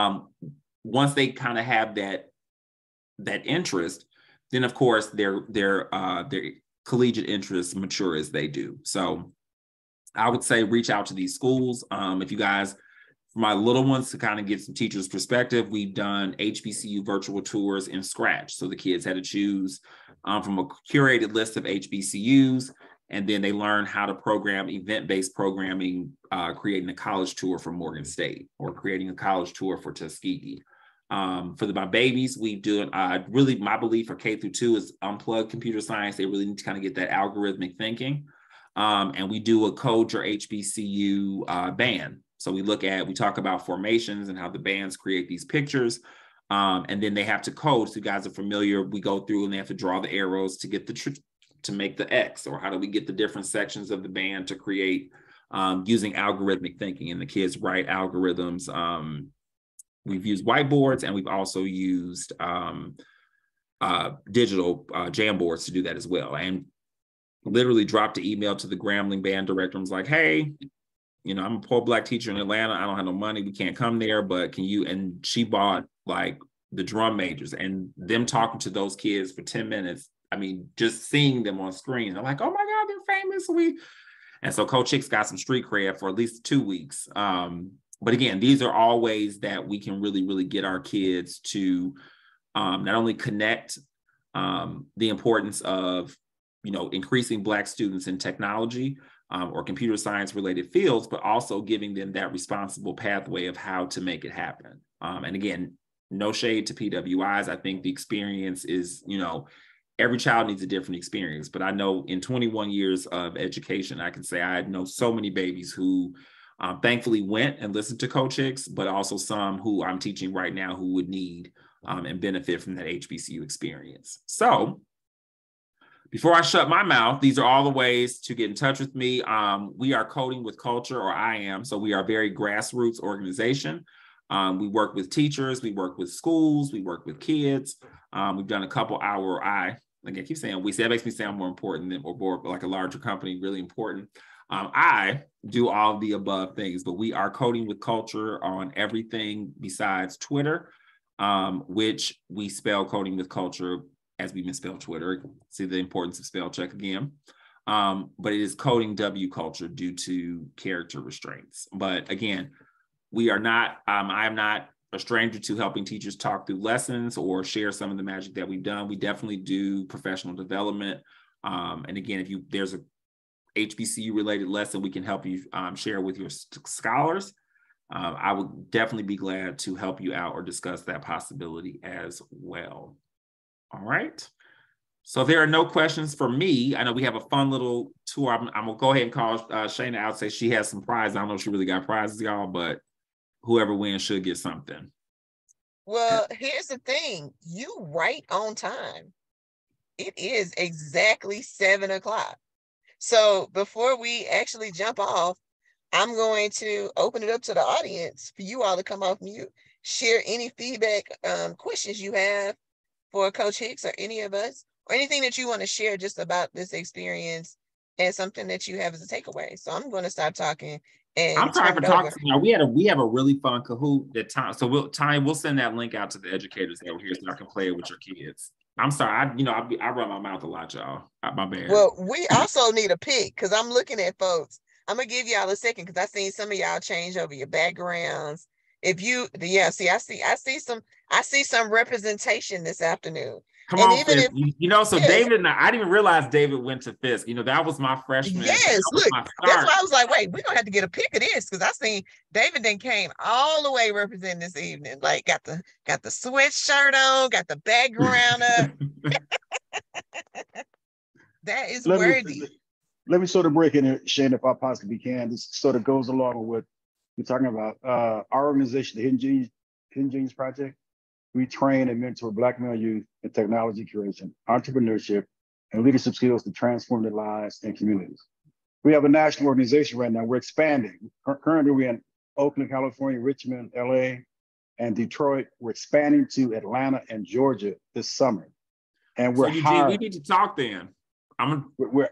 once they kind of have that interest, then of course their collegiate interests mature as they do. So I would say reach out to these schools. If you guys, for my little ones, to kind of get some teachers' perspective, we've done HBCU virtual tours in Scratch. So the kids had to choose from a curated list of HBCUs, and then they learn how to program event-based programming, creating a college tour for Morgan State or creating a college tour for Tuskegee. For my babies, we do really, my belief for K through 2 is unplug computer science. They really need to kind of get that algorithmic thinking. And we do a Code Your HBCU band. So we talk about formations and how the bands create these pictures. And then they have to code. So you guys are familiar, we go through and they have to draw the arrows to get to make the X, or how do we get the different sections of the band to create using algorithmic thinking, and the kids write algorithms. We've used whiteboards, and we've also used digital Jamboards to do that as well. And literally dropped an email to the Grambling band director and was like, hey, I'm a poor Black teacher in Atlanta. I don't have no money. We can't come there, but can you? And she bought like the drum majors, and them talking to those kids for 10 minutes. I mean, just seeing them on screen, they're like, oh my God, they're famous. And so Coach Hicks got some street cred for at least 2 weeks. But again, these are all ways that we can really, really get our kids to not only connect the importance of, increasing Black students in technology or computer science related fields, but also giving them that responsible pathway of how to make it happen. And again, no shade to PWIs. I think the experience is, every child needs a different experience, but I know in 21 years of education, I can say I know so many babies who thankfully went and listened to Coach Hicks, but also some who I'm teaching right now who would need and benefit from that HBCU experience. So before I shut my mouth, these are all the ways to get in touch with me. We are Coding with Culture, or I am. So we are a very grassroots organization. We work with teachers, we work with schools, we work with kids. We've done a couple I keep saying we, that makes me sound more important than, or more like a larger company, really important. I do all of the above things, but we are Coding with Culture on everything besides Twitter, which we spell Coding with Culture as we misspell Twitter. See the importance of spell check again. But it is Coding W Culture due to character restraints. But again, we are not, I am not a stranger to helping teachers talk through lessons or share some of the magic that we've done. We definitely do professional development. And again, if there's a HBCU related lesson we can help you share with your scholars, I would definitely be glad to help you out or discuss that possibility as well. All right. So there are no questions for me. I know we have a fun little tour. I'm gonna go ahead and call Shayna out, say she has some prizes. I don't know if she really got prizes, y'all, but whoever wins should get something. Well, here's the thing. You right on time. It is exactly 7 o'clock. So before we actually jump off, I'm going to open it up to the audience for you all to come off mute, share any feedback, questions you have for Coach Hicks or any of us, or anything that you want to share just about this experience and something that you have as a takeaway. So I'm going to stop talking. And I'm sorry for talking to you. We have a really fun Kahoot that time. So we'll send that link out to the educators that were here so I can play it with your kids. I'm sorry, I run my mouth a lot, y'all. My bad. Well, we also need a pick because I'm looking at folks. I'm gonna give y'all a second because I seen some of y'all change over your backgrounds. If you, I see some representation this afternoon. Come on, Fisk. David and I didn't even realize David went to Fisk. That was my freshman. Yes, look, that's why I was like, wait, we're gonna have to get a pick of this because I seen David then came all the way representing this evening. Like got the sweatshirt on, got the background up. That is worthy. Let me sort of break in here, Shane, if I possibly can. This sort of goes along with what you're talking about. Our organization, the Hidden Genes Project, we train and mentor Black male youth in technology creation, entrepreneurship, and leadership skills to transform their lives and communities. We have a national organization right now. We're expanding. Currently, we're in Oakland, California, Richmond, LA, and Detroit. We're expanding to Atlanta and Georgia this summer. And we're hiring. We need to talk then. We're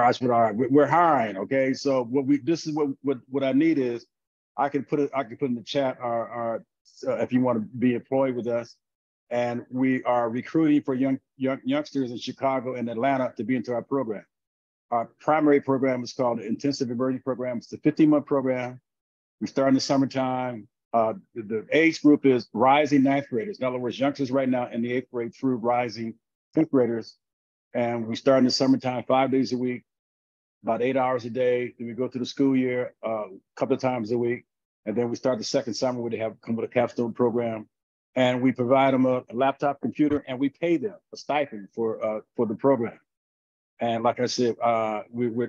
hiring. Okay, so this is what I need is I can put in the chat our if you want to be employed with us, and we are recruiting for youngsters in Chicago and Atlanta to be into our program. Our primary program is called the Intensive Emerging Program. It's a 15-month program. We start in the summertime. The age group is rising 9th graders. In other words, youngsters right now in the 8th grade through rising 10th graders. And we start in the summertime 5 days a week, about 8 hours a day. Then we go through the school year a couple of times a week. And then we start the second summer where they come with a capstone program. And we provide them a laptop computer and we pay them a stipend for the program. And like I said, we're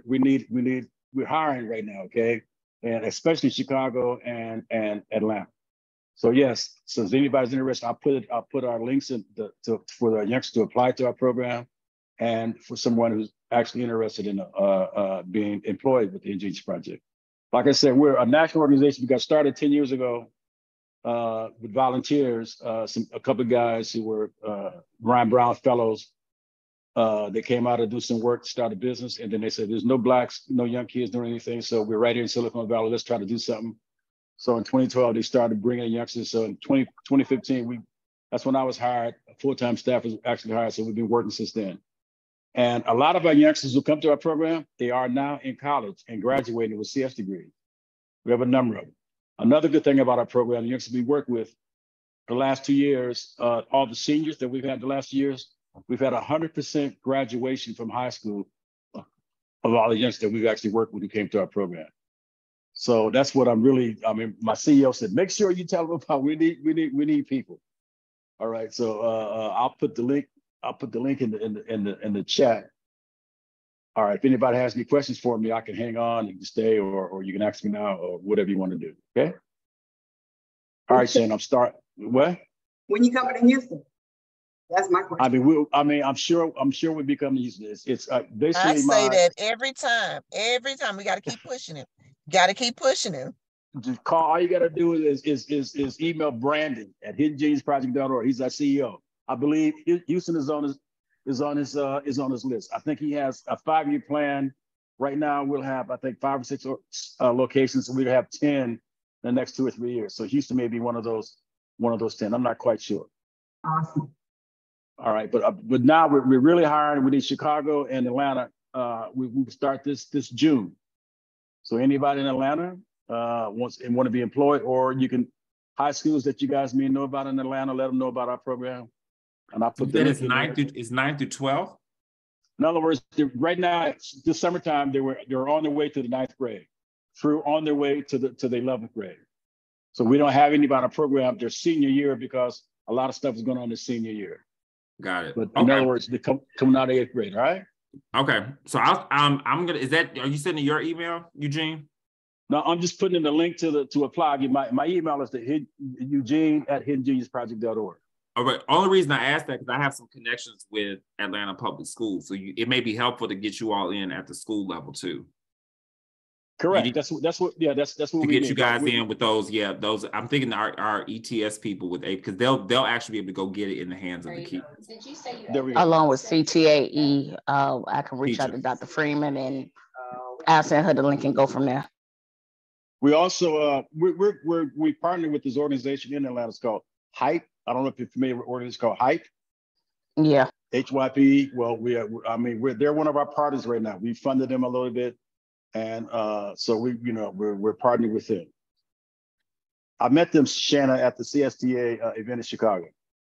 hiring right now, okay? And especially Chicago and Atlanta. So yes, so if anybody's interested, I'll put our links in for the youngsters to apply to our program, and for someone who's actually interested in being employed with the Engage Project. Like I said, we're a national organization. We got started 10 years ago with volunteers, a couple of guys who were Ryan Brown fellows. They came out to do some work, start a business, and then they said, there's no Blacks, no young kids doing anything, so we're right here in Silicon Valley, let's try to do something. So in 2012, they started bringing in youngsters. So in 2015, that's when I was hired. Full-time staff was actually hired, so we've been working since then. And a lot of our youngsters who come to our program, they are now in college and graduating with CS degrees. We have a number of them. Another good thing about our program, the youngsters we work with, the last 2 years, all the seniors that we've had the last years, we've had 100% graduation from high school of all the youngsters that we've actually worked with who came to our program. So that's what I'm really, I mean, my CEO said, make sure you tell them about we need people. All right, so I'll put the link in the chat. All right, if anybody has any questions for me, I can hang on, you can stay, or you can ask me now, or whatever you want to do, okay? All right, Shane, I'm starting. What? When you coming to Houston? That's my question. I mean, I'm sure we'll be coming to Houston. It's basically I say that every time we got to keep pushing it. Got to keep pushing it. Just call. All you got to do is email Brandon at hiddengeniusproject.org. He's our CEO. I believe Houston is on his list. I think he has a 5-year plan. Right now, we'll have, I think, 5 or 6 locations, and we'll have 10 in the next 2 or 3 years. So Houston may be one of those 10. I'm not quite sure. Awesome. All right, but now we're really hiring. We need Chicago and Atlanta. We start this June. So anybody in Atlanta want to be employed, or you can high schools that you guys may know about in Atlanta, let them know about our program. And I put that is 9 through 12. In other words, right now, this summertime, they're on their way to the 9th grade, through on their way to the 11th grade. So we don't have anybody on a program their senior year because a lot of stuff is going on their senior year. Got it. But in other words, they coming out of 8th grade, all right? Okay. So I'm gonna. Are you sending your email, Eugene? No, I'm just putting in the link to apply. My email is Eugene at hiddengeniusproject.org. All right. Only reason I asked that because I have some connections with Atlanta public schools, so it may be helpful to get you all in at the school level too. Correct. That's what we get you guys in with those. Yeah, those. I'm thinking our ETS people with A, because they'll actually be able to go get it in the hands of the kids. Did you say along with CTAE, I can reach out to Dr. Freeman and I'll send her the link and go from there. We also we partner with this organization in Atlanta. It's called HYPE. I don't know if you're familiar with organizations called HYPE. Yeah. HYPE. Well, they're one of our partners right now. We funded them a little bit. And so we're partnering with them. I met them, Shanna, at the CSTA event in Chicago.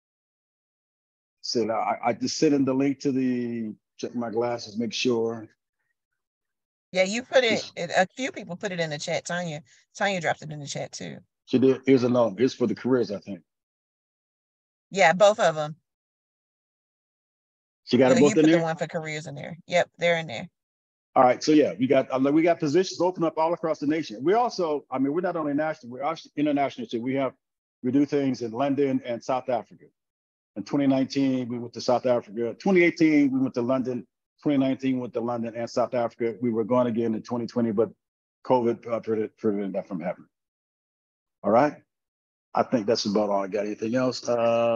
So now I just sent in the link to check my glasses, make sure. Yeah, you put it, a few people put it in the chat. Tanya dropped it in the chat too. She did. Here's another one. Here's for the careers, I think. Yeah, both of them. She got it both in there? You put the one for careers in there. Yep, they're in there. All right, so yeah, we got positions open up all across the nation. We also, we're not only national, we're actually international too. We do things in London and South Africa. In 2019, we went to South Africa. 2018, we went to London. 2019, went to London and South Africa. We were going again in 2020, but COVID prevented that from happening. All right, I think that's about all I got. Anything else?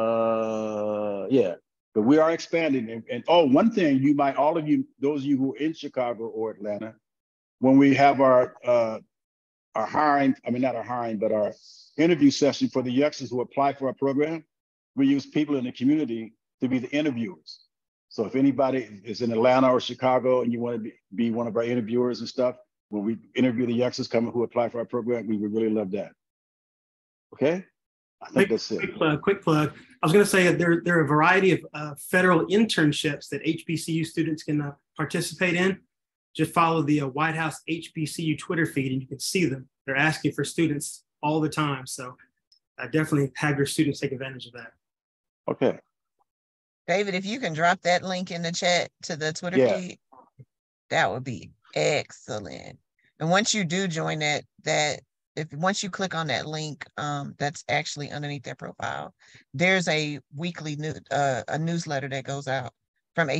Yeah. But we are expanding. And one thing all of you, those of you who are in Chicago or Atlanta, when we have our hiring, not our hiring, but our interview session for the youngsters who apply for our program, we use people in the community to be the interviewers. So if anybody is in Atlanta or Chicago and you want to be one of our interviewers and stuff, when we interview the youngsters who apply for our program, we would really love that. Okay? I think that's it. Quick plug. I was going to say that there are a variety of federal internships that HBCU students can participate in. Just follow the White House HBCU Twitter feed and you can see them. They're asking for students all the time. So definitely have your students take advantage of that. Okay. David, if you can drop that link in the chat to the Twitter feed, that would be excellent. And once you do join once you click on that link, that's actually underneath their profile, there's a weekly newsletter that goes out from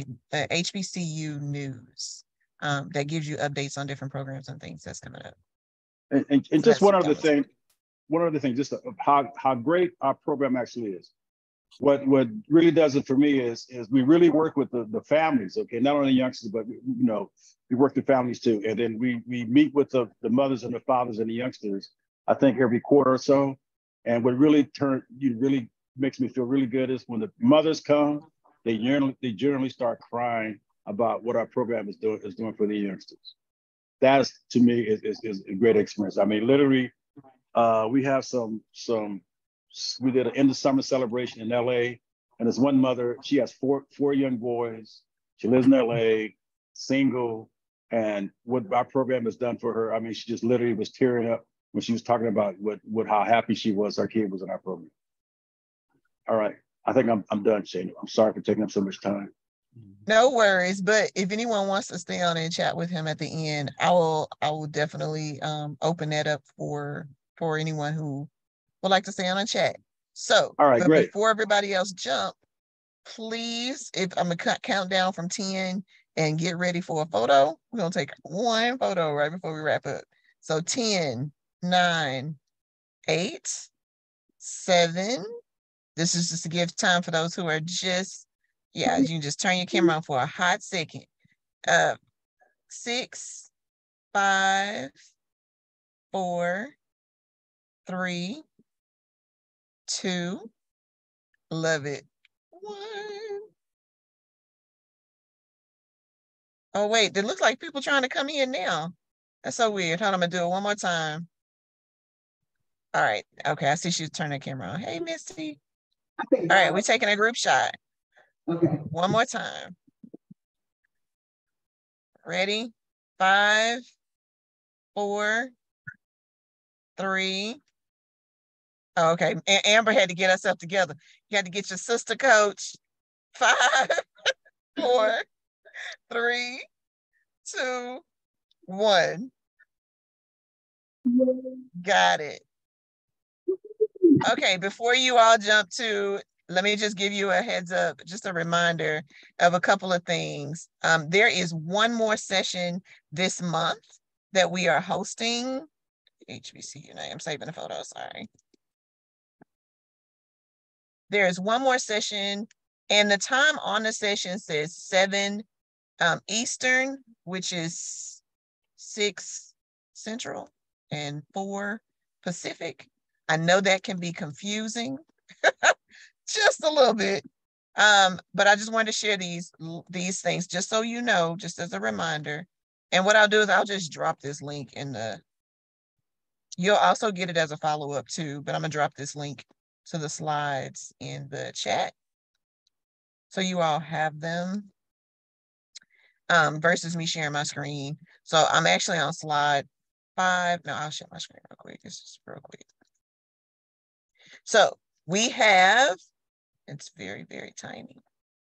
HBCU News that gives you updates on different programs and things that's coming up. And so just one other thing, just how great our program actually is. What really does it for me is we really work with the families, okay? Not only the youngsters, but we work with families too. And then we meet with the mothers and the fathers and the youngsters, I think every quarter or so. And what really makes me feel really good is when the mothers come, they generally start crying about what our program is doing for the youngsters. That is, to me, is a great experience. Literally, we have some we did an end of summer celebration in LA. And there's one mother, she has four young boys. She lives in LA, single. And what our program has done for her, I mean, she just literally was tearing up when she was talking about how happy she was her kid was in our program. All right, I think I'm done, Shane. I'm sorry for taking up so much time. No worries, but if anyone wants to stay on and chat with him at the end, I will definitely open that up for anyone who would like to stay on and chat. So, all right, but great. Before everybody else jump, please, if I'm gonna count down from 10 and get ready for a photo, we're gonna take one photo right before we wrap up. So 10, 9, 8, 7. This is just to give time for those who are just, you can just turn your camera on for a hot second. 6, 5, 4, 3, 2, love it. 1. Oh, wait, it looks like people trying to come in now. That's so weird. Hold on, I'm gonna do it one more time. All right, okay, I see she's turning the camera on. Hey, Misty. All right, we're taking a group shot. Okay. One more time. Ready? 5, 4, 3. Oh, okay, Amber had to get herself together. You had to get your sister, coach. 5, 4, 3, 2, 1. Got it. Okay, before you all jump to, let me just give you a heads up, just a reminder of a couple of things. There is one more session this month that we are hosting. HBCU name, I'm saving the photo, sorry. There's one more session, and the time on the session says 7 Eastern, which is 6 Central and 4 Pacific. I know that can be confusing, just a little bit. But I just wanted to share these things, just so you know, just as a reminder. And what I'll do is I'll just drop this link in the, you'll also get it as a follow-up too, but I'm gonna drop this link to the slides in the chat, so you all have them, versus me sharing my screen. So I'm actually on slide 5. No, I'll share my screen real quick. This is real quick. So we have, it's very, very tiny,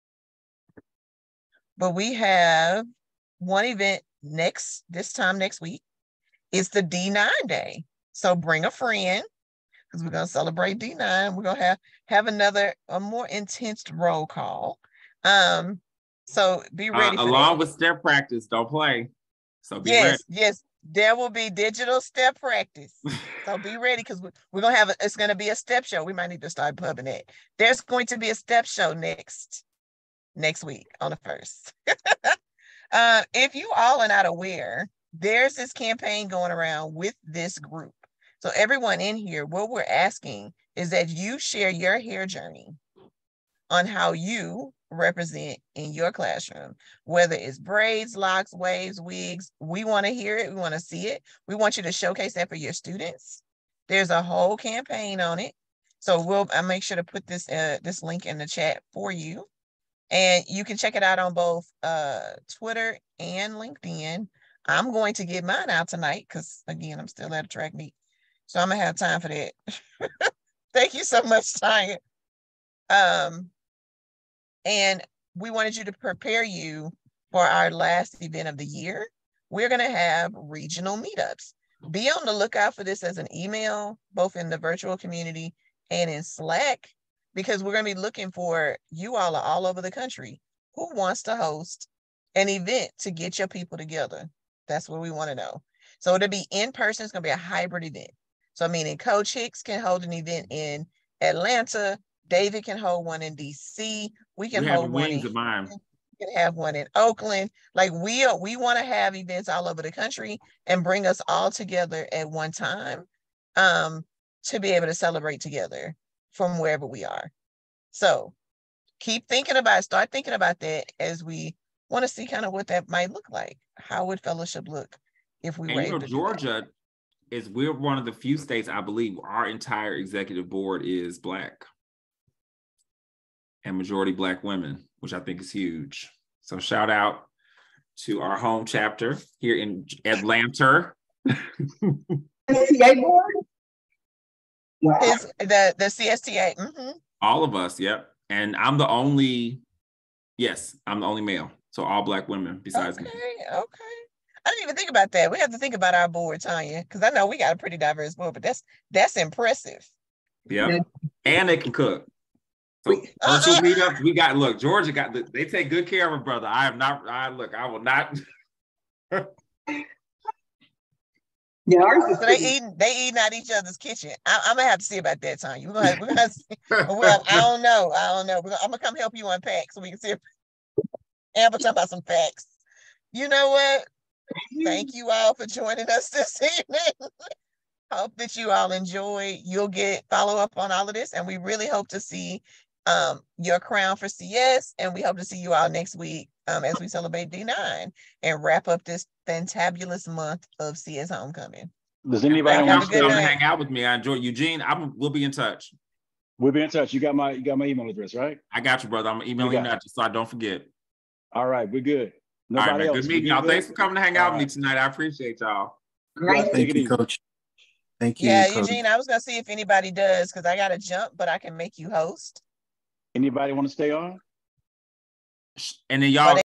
but we have one event this time next week. It's the D9 day. So bring a friend, because we're going to celebrate D9. We're going to have a more intense roll call. So be ready for along with step practice, don't play. So be ready. Yes, there will be digital step practice. So be ready, because we're going to have, it's going to be a step show. We might need to start pubbing it. There's going to be a step show next week on the 1st. If you all are not aware, there's this campaign going around with this group. So everyone in here, what we're asking is that you share your hair journey on how you represent in your classroom, whether it's braids, locks, waves, wigs. We want to hear it. We want to see it. We want you to showcase that for your students. There's a whole campaign on it. So I'll make sure to put this link in the chat for you. And you can check it out on both Twitter and LinkedIn. I'm going to get mine out tonight because, again, I'm still at a track meet. So I'm going to have time for that. Thank you so much, Tanya. And we wanted you to prepare you for our last event of the year. We're going to have regional meetups. Be on the lookout for this as an email, both in the virtual community and in Slack, because we're going to be looking for, you all are all over the country, who wants to host an event to get your people together. That's what we want to know. So it'll be in person. It's going to be a hybrid event. So meaning Coach Hicks can hold an event in Atlanta. David can hold one in DC. We can hold one in Houston. We can have one in Oakland. Like we want to have events all over the country and bring us all together at one time, to be able to celebrate together from wherever we are. So start thinking about that as we want to see kind of what that might look like. How would fellowship look if we were able to Georgia, is we're one of the few states, I believe, our entire executive board is Black and majority Black women, which I think is huge. So shout out to our home chapter here in Atlanta. CSTA board? Wow. Is the CSTA. Mm-hmm. All of us, yep. And I'm the only male. So all Black women besides me. Okay. I didn't even think about that. We have to think about our board, Tanya, because I know we got a pretty diverse board, but that's impressive. Yeah. And they can cook. So virtual meetups, we got, look, Georgia they take good care of her brother. I will not. Yeah, so they eating out each other's kitchen. I'm gonna have to see about that, Tanya. We're gonna see. Well, I don't know. I'm gonna come help you unpack so we can see if Amber talk about some facts. You know what? Thank you all for joining us this evening. Hope that you all enjoy. You'll follow up on all of this, and we really hope to see your crown for CS, and we hope to see you all next week as we celebrate D9 and wrap up this fantabulous month of CS homecoming. Does anybody want to come hang out with me? I enjoy Eugene. We'll be in touch. We'll be in touch. You got my email address, right? I got you, brother. I'm emailing you now so I don't forget. All right, we're good. Nobody all right, man. Good meeting y'all. Thanks for coming to hang out with me tonight. I appreciate y'all. Thank you, Coach. Thank you. Yeah, Coach. Eugene, I was gonna see if anybody does because I gotta jump, but I can make you host. Anybody want to stay on? And then y'all